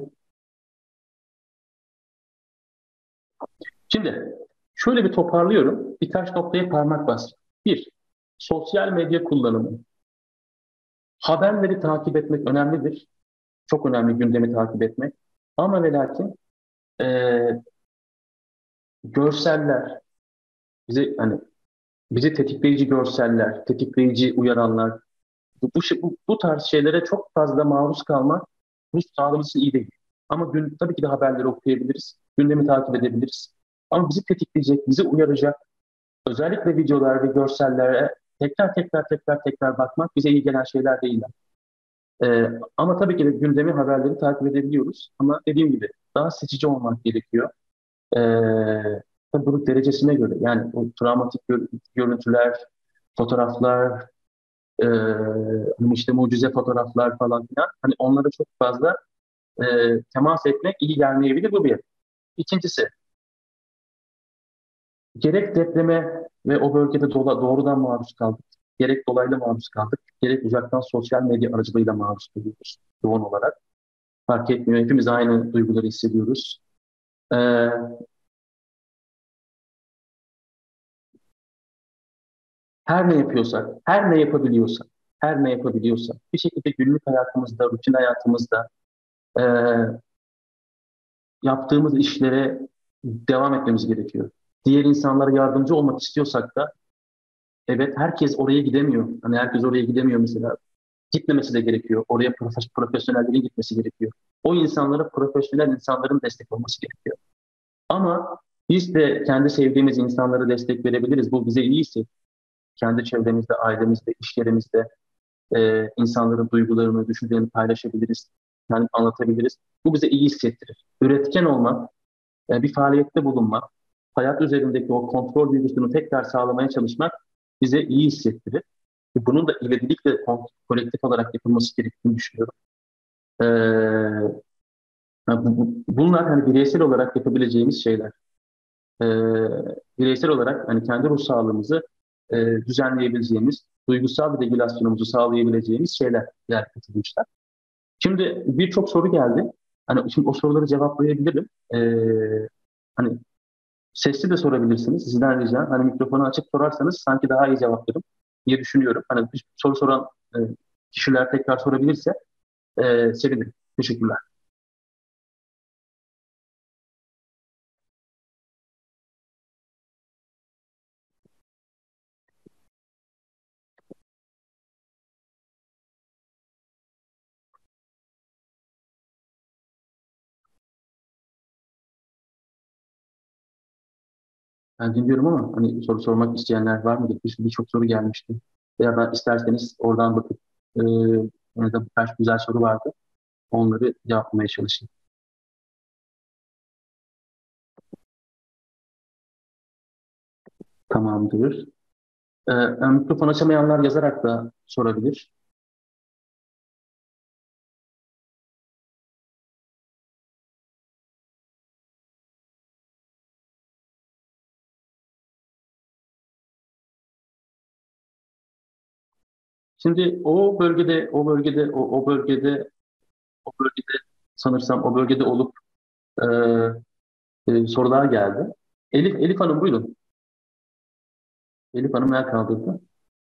A: Şimdi şöyle bir toparlıyorum. Birkaç noktaya parmak bas. Bir, sosyal medya kullanımı. Haberleri takip etmek önemlidir. Çok önemli gündemi takip etmek. Ama ve lakin e, görseller, bizi hani bizi tetikleyici görseller, tetikleyici uyaranlar, bu tarz şeylere çok fazla maruz kalmak ruh sağlığımız için iyi değil. Ama tabii ki de haberleri okuyabiliriz, gündemi takip edebiliriz. Ama bizi tetikleyecek, bizi uyaracak, özellikle videolar ve görsellere tekrar bakmak bize iyi gelen şeyler değiller. Ama tabii ki de gündemi, haberleri takip edebiliyoruz. Ama dediğim gibi daha seçici olmak gerekiyor. Tabii bunun derecesine göre. Yani o travmatik görüntüler, fotoğraflar, e, hani işte mucize fotoğraflar falan filan. Hani onlara çok fazla e, temas etmek iyi gelmeyebilir, bu bir. İkincisi, gerek depreme ve o bölgede doğrudan maruz kaldık, gerek dolaylı maruz kaldık, gerek uzaktan sosyal medya aracılığıyla maruz kalıyoruz yoğun olarak. Fark etmiyor. Hepimiz aynı duyguları hissediyoruz. Ee, Her ne yapıyorsak, her ne yapabiliyorsak bir şekilde günlük hayatımızda, rutin hayatımızda e, yaptığımız işlere devam etmemiz gerekiyor. Diğer insanlara yardımcı olmak istiyorsak da evet, herkes oraya gidemiyor. Hani herkes oraya gidemiyor mesela. Gitmemesi de gerekiyor. Oraya profesyonellerin gitmesi gerekiyor. O insanlara profesyonel insanların destek olması gerekiyor. Ama biz de kendi sevdiğimiz insanlara destek verebiliriz. Bu bize iyi hissettirir. Kendi çevremizde, ailemizde, iş yerimizde insanların duygularını, düşüncelerini paylaşabiliriz. Yani anlatabiliriz. Bu bize iyi hissettirir. Üretken olmak, bir faaliyette bulunmak, hayat üzerindeki o kontrol duygusunu tekrar sağlamaya çalışmak bize iyi hissettirir. Bunun da ivedilikle kolektif olarak yapılması gerektiğini düşünüyorum. Bunlar hani bireysel olarak yapabileceğimiz şeyler. e, Bireysel olarak hani kendi ruh sağlığımızı düzenleyebileceğimiz, duygusal bir regülasyonumuzu sağlayabileceğimiz şeyler yer katılmışlar. Şimdi birçok soru geldi. Hani şimdi o soruları cevaplayabilirim. Hani sesli de sorabilirsiniz. Sizden ricam. Hani mikrofonu açık sorarsanız sanki daha iyi cevaplarım diye düşünüyorum. Hani bir soru soran kişiler tekrar sorabilirse sevinirim. Teşekkürler. Ben dinliyorum ama hani soru sormak isteyenler var mıdır? Birçok soru gelmişti. Veya ben isterseniz oradan bakıp ya da birkaç güzel soru vardı. Onları cevaplamaya çalışayım. Tamamdır. Mikrofon açamayanlar yazarak da sorabilir. Şimdi o bölgede sanırsam o bölgede olup e, sorular geldi. Elif Hanım buyurun. Elif Hanım el kaldırdı.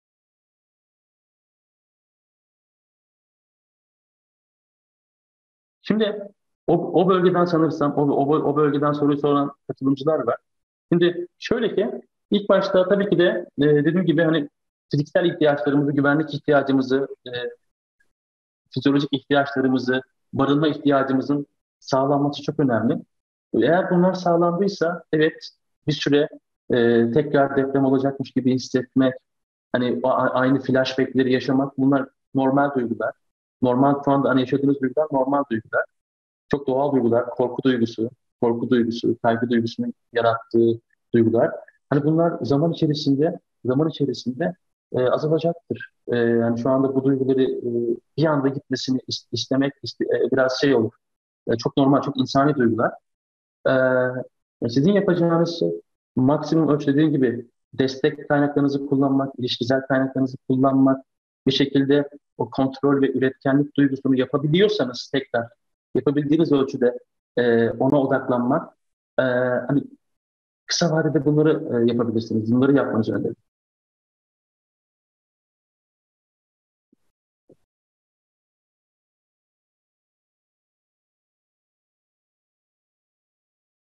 A: Şimdi o bölgeden sanırsam o bölgeden soruyu soran katılımcılar var. Şimdi şöyle ki ilk başta tabii ki de dediğim gibi hani fiziksel ihtiyaçlarımızı, güvenlik ihtiyacımızı, fizyolojik ihtiyaçlarımızı, barınma ihtiyacımızın sağlanması çok önemli. Eğer bunlar sağlandıysa evet, bir süre tekrar deprem olacakmış gibi hissetmek, hani aynı flashbackleri yaşamak, bunlar normal duygular. Normal, şu anda hani yaşadığınız duygular normal duygular. Çok doğal duygular, korku duygusu, kaygı duygusunun yarattığı duygular. Hani bunlar zaman içerisinde azalacaktır. Yani şu anda bu duyguları bir anda gitmesini istemek biraz şey olur. Çok normal, çok insani duygular. Sizin yapacağınız şey maksimum ölçüde dediğim gibi destek kaynaklarınızı kullanmak, ilişkisel kaynaklarınızı kullanmak, bir şekilde o kontrol ve üretkenlik duygusunu yapabiliyorsanız tekrar yapabildiğiniz ölçüde ona odaklanmak. Hani kısa vadede bunları yapabilirsiniz. Bunları yapmanızı öneririm.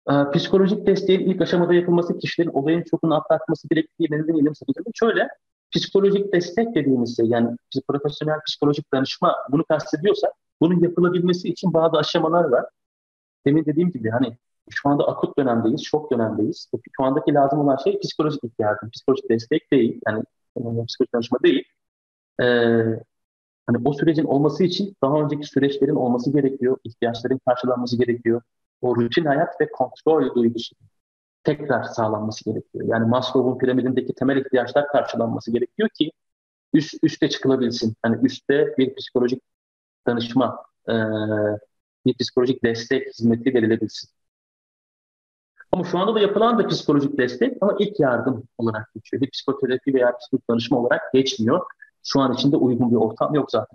A: Psikolojik desteğin ilk aşamada yapılması kişilerin olayın çokunu atlatması gerektiği yönünde ilim sapıtıyor. Şöyle, psikolojik destek dediğimiz şey, yani profesyonel psikolojik danışma bunu kastediyorsa, bunun yapılabilmesi için bazı aşamalar var. Demin dediğim gibi hani şu anda akut dönemdeyiz, şok dönemdeyiz. Şu andaki lazım olan şey psikolojik yardım, psikolojik destek değil. Yani psikolojik danışma değil. Ee, Hani o sürecin olması için daha önceki süreçlerin olması gerekiyor, ihtiyaçların karşılanması gerekiyor. O rutin hayat ve kontrol duygusu tekrar sağlanması gerekiyor. Yani Maslow'un piramidindeki temel ihtiyaçlar karşılanması gerekiyor ki üste çıkılabilsin. Hani üstte bir psikolojik danışma, bir psikolojik destek hizmeti verilebilsin. Ama şu anda da yapılan da psikolojik destek ama ilk yardım olarak geçiyor. Bir psikoterapi veya psikolojik danışma olarak geçmiyor. Şu an içinde uygun bir ortam yok zaten.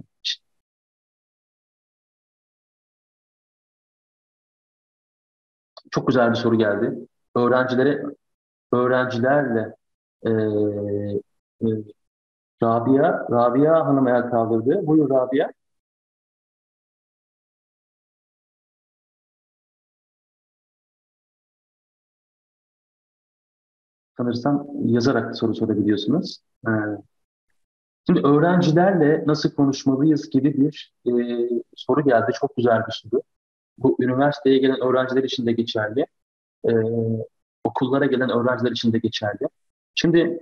A: Çok güzel bir soru geldi. Öğrencilere, öğrencilerle e, e, Rabia Hanım el kaldırdı. Buyur Rabia. Sanırsam yazarak soru sorabiliyorsunuz. Şimdi öğrencilerle nasıl konuşmalıyız gibi bir soru geldi. Çok güzel bir soru. Bu üniversiteye gelen öğrenciler için de geçerli. E, Okullara gelen öğrenciler için de geçerli. Şimdi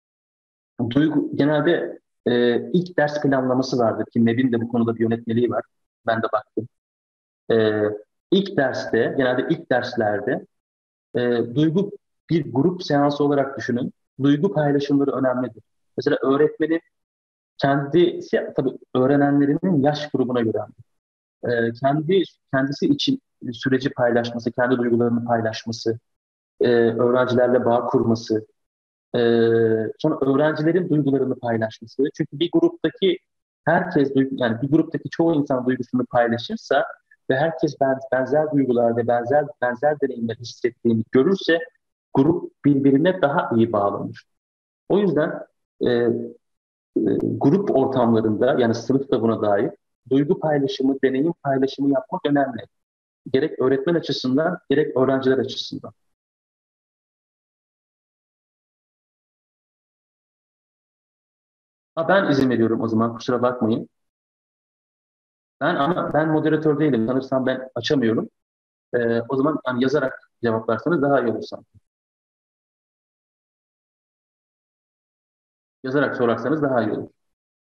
A: genelde ilk ders planlaması vardır ki MEB'in de bu konuda bir yönetmeliği var. Ben de baktım. E, ilk derste, genelde ilk derslerde e, duygu bir grup seansı olarak düşünün. Duygu paylaşımları önemlidir. Mesela öğretmenin tabii öğrenenlerinin yaş grubuna göre kendi kendisi için süreci paylaşması, kendi duygularını paylaşması, öğrencilerle bağ kurması, e, sonra öğrencilerin duygularını paylaşması. Çünkü bir gruptaki yani bir gruptaki çoğu insan duygusunu paylaşırsa ve herkes benzer duygular ve benzer deneyimler hissettiğini görürse grup birbirine daha iyi bağlanır. O yüzden e, grup ortamlarında yani sınıf da buna dair duygu paylaşımı, deneyim paylaşımı yapmak önemli. Gerek öğretmen açısından gerek öğrenciler açısından. Ben izin veriyorum o zaman kusura bakmayın. Ben moderatör değilim. Sanırsam ben açamıyorum. O zaman hani yazarak cevaplarsanız daha iyi olur sanki. Yazarak sorarsanız daha iyi olur.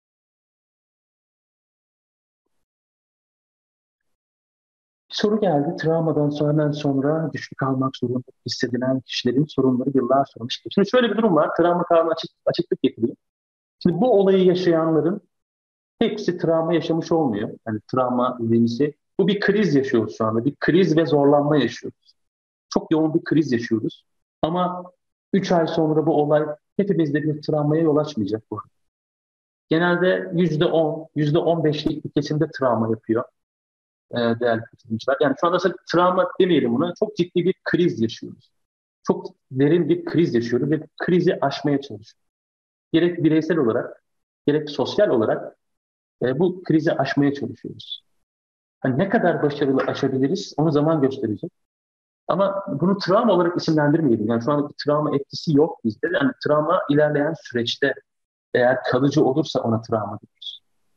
A: Bir soru geldi. Travmadan sonra hemen sonra güçlü kalmak zorunda hissedilen kişilerin sorunları yıllar sonra. Şimdi şöyle bir durum var. Travma kavramı açıklık getiriyor. Şimdi bu olayı yaşayanların hepsi travma yaşamış olmuyor. Yani travma dediğimiz şey, bu bir kriz yaşıyoruz şu anda. Bir kriz ve zorlanma yaşıyoruz. Çok yoğun bir kriz yaşıyoruz. Ama 3 ay sonra bu olay hepimizde bir travmaya yol açmayacak bu arada. Genelde %10, %15'lik bir kesimde travma yapıyor değerli katılımcılar. Yani şu anda travma demeyelim buna. Çok ciddi bir kriz yaşıyoruz. Çok derin bir kriz yaşıyoruz ve krizi aşmaya çalışıyoruz. Gerek bireysel olarak, gerek sosyal olarak bu krizi aşmaya çalışıyoruz. Hani ne kadar başarılı aşabiliriz onu zaman gösterecek. Ama bunu travma olarak isimlendirmeyelim. Yani şu anda bir travma etkisi yok bizde. Yani travma ilerleyen süreçte eğer kalıcı olursa ona travma diyoruz.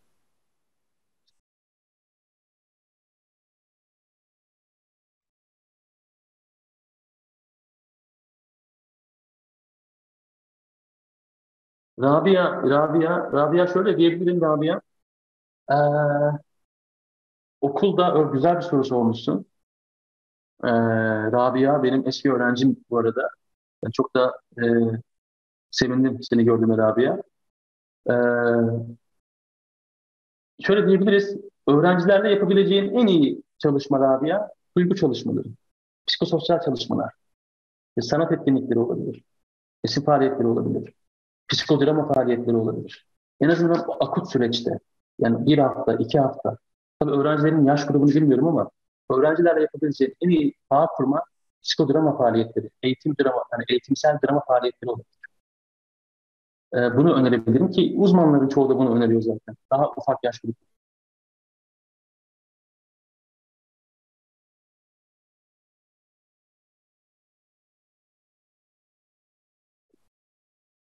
A: Rabia şöyle diyebilirim Rabia. Ee, Okulda güzel bir soru sormuşsun. Rabia benim eski öğrencim bu arada. Ben çok da sevindim seni gördüğüme Rabia. Ee, Şöyle diyebiliriz. Öğrencilerle yapabileceğin en iyi çalışma Rabia, duygu çalışmaları, psikososyal çalışmalar, sanat etkinlikleri olabilir, resim faaliyetleri olabilir, psikodrama faaliyetleri olabilir. En azından o akut süreçte, yani bir hafta, 2 hafta. Tabii öğrencilerin yaş grubunu bilmiyorum ama öğrencilerle yapabileceğin en iyi bağ kurma psikodrama faaliyetleri, yani eğitimsel drama faaliyetleri olabilir. Bunu önerebilirim ki uzmanların çoğu da bunu öneriyor zaten. Daha ufak yaş grubu.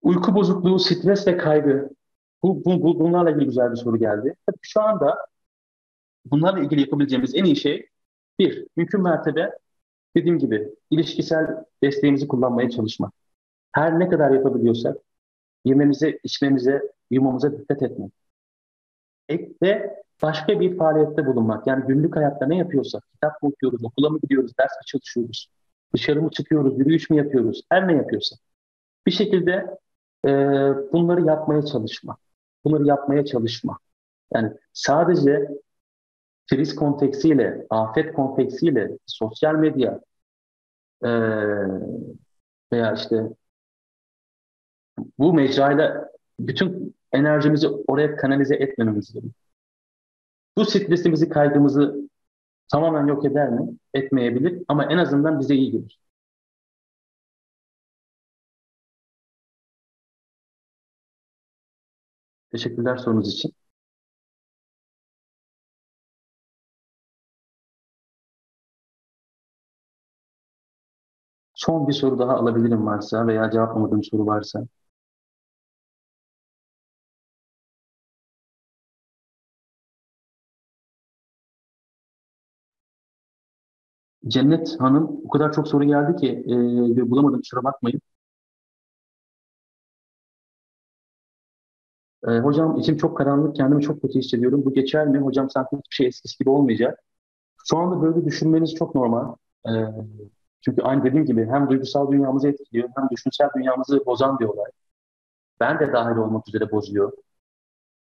A: Uyku bozukluğu, stres ve kaygı. Bunlarla ilgili güzel bir soru geldi. Tabii şu anda bunlarla ilgili yapabileceğimiz en iyi şey, bir, mümkün mertebe dediğim gibi ilişkisel desteğimizi kullanmaya çalışmak. Her ne kadar yapabiliyorsak yememize, içmemize, uyumamıza dikkat etmek. Ve başka bir faaliyette bulunmak. Yani günlük hayatta ne yapıyorsak, kitap mı okuyoruz, okula mı gidiyoruz, ders mi çalışıyoruz, dışarı mı çıkıyoruz, yürüyüş mü yapıyoruz, her ne yapıyorsak. Bir şekilde e, bunları yapmaya çalışma. Bunları yapmaya çalışma. Yani sadece kriz konteksiyle, afet konteksiyle, sosyal medya e, veya işte bu mecrayla bütün enerjimizi oraya kanalize etmememiz gerekiyor. Bu stresimizi, kaygımızı tamamen yok eder mi? Etmeyebilir ama en azından bize iyi gelir. Teşekkürler sorunuz için. Son bir soru daha alabilirim varsa veya cevaplamadığım soru varsa. Cennet Hanım, o kadar çok soru geldi ki ve bulamadım, kusura bakmayın. Hocam içim çok karanlık, kendimi çok kötü hissediyorum. Bu geçer mi? Hocam sanki hiçbir şey eskisi gibi olmayacak. Şu anda böyle düşünmeniz çok normal. E, Çünkü aynı dediğim gibi hem duygusal dünyamızı etkiliyor hem düşünsel dünyamızı bozan bir olay. Ben de dahil olmak üzere bozuyor. E,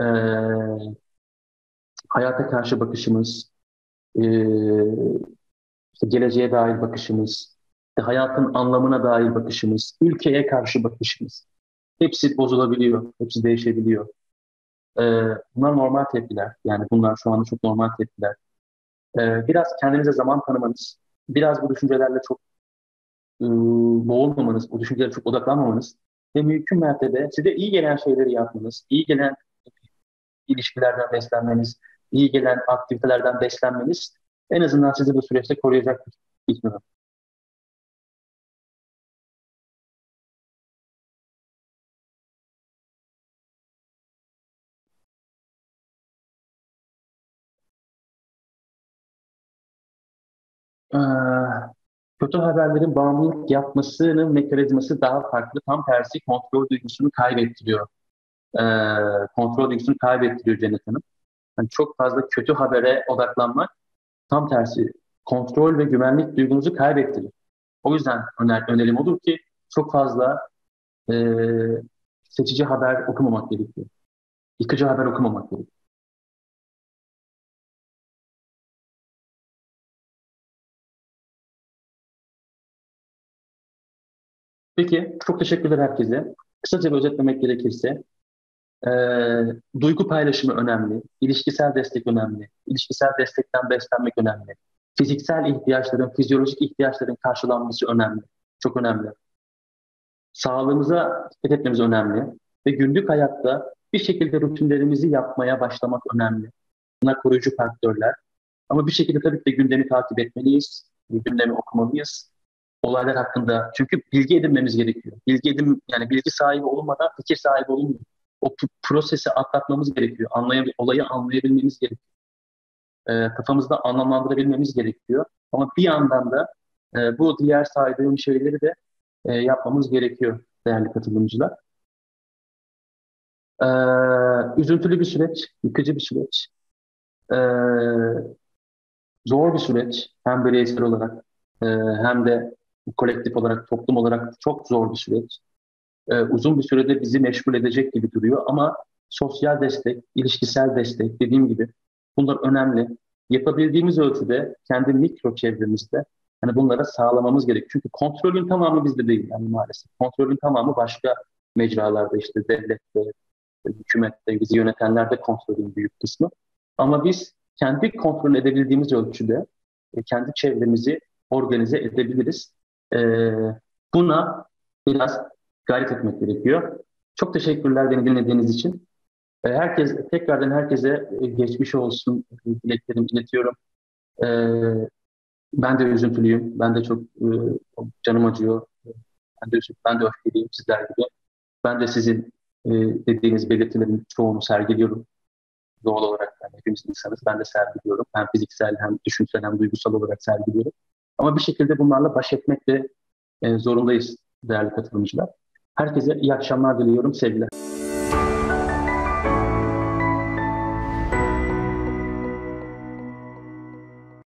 A: Hayata karşı bakışımız, e, işte geleceğe dair bakışımız, işte hayatın anlamına dair bakışımız, ülkeye karşı bakışımız. Hepsi bozulabiliyor, hepsi değişebiliyor. E, Bunlar normal tepkiler. Yani bunlar şu anda çok normal tepkiler. Biraz kendinize zaman tanımanız, biraz bu düşüncelerle çok boğulmamanız, bu düşüncelere çok odaklanmamanız ve mümkün mertebe size iyi gelen şeyleri yapmanız, iyi gelen ilişkilerden beslenmeniz, iyi gelen aktivitelerden beslenmeniz en azından sizi bu süreçte koruyacaktır. İlknur. Ee, Kötü haberlerin bağımlılık yapmasının mekanizması daha farklı. Tam tersi kontrol duygusunu kaybettiriyor. Kontrol duygusunu kaybettiriyor Cennet Hanım. Yani çok fazla kötü habere odaklanmak tam tersi kontrol ve güvenlik duygunuzu kaybettirir. O yüzden önerim odur ki çok fazla e, seçici haber okumamak gerekiyor. Yıkıcı haber okumamak gerekiyor. Peki, çok teşekkürler herkese. Kısaca bir özetlemek gerekirse, e, duygu paylaşımı önemli, ilişkisel destek önemli, ilişkisel destekten beslenmek önemli, fiziksel ihtiyaçların, fizyolojik ihtiyaçların karşılanması önemli, çok önemli. Sağlığımıza dikkat etmemiz önemli ve günlük hayatta bir şekilde rutinlerimizi yapmaya başlamak önemli. Bunlar koruyucu faktörler. Ama bir şekilde tabii ki de gündemi takip etmeliyiz, gündemi okumalıyız. Olaylar hakkında çünkü bilgi edinmemiz gerekiyor. Yani bilgi sahibi olunmadan fikir sahibi olunmuyor. O prosesi atlatmamız gerekiyor. Olayı anlayabilmemiz gerekiyor. Kafamızda anlamlandırabilmemiz gerekiyor. Ama bir yandan da bu diğer saydığım şeyleri de yapmamız gerekiyor değerli katılımcılar. Üzüntülü bir süreç, yıkıcı bir süreç, e, zor bir süreç. Hem bireysel olarak hem de kolektif olarak, toplum olarak çok zor bir süreç. Uzun bir sürede bizi meşgul edecek gibi duruyor ama sosyal destek, ilişkisel destek dediğim gibi bunlar önemli. Yapabildiğimiz ölçüde kendi mikro çevremizde hani bunlara sağlamamız gerek. Çünkü kontrolün tamamı bizde değil yani maalesef. Kontrolün tamamı başka mecralarda işte devlette, hükümette, bizi yönetenlerde kontrolün büyük kısmı. Ama biz kendi kontrol edebildiğimiz ölçüde kendi çevremizi organize edebiliriz. E, Buna biraz gayret etmek gerekiyor. Çok teşekkürler beni dinlediğiniz için. Tekrardan herkese geçmiş olsun dileklerimi iletiyorum. E, Ben de üzüntülüyüm. Ben de çok canım acıyor. Ben de öfkeliyim sizler gibi. Ben de sizin dediğiniz belirtilerin çoğunu sergiliyorum. Doğal olarak yani hepimiz insanız. Ben de sergiliyorum. Hem fiziksel hem düşünsel hem duygusal olarak sergiliyorum. Ama bir şekilde bunlarla baş etmek de zorundayız değerli katılımcılar. Herkese iyi akşamlar diliyorum. Sevgiler.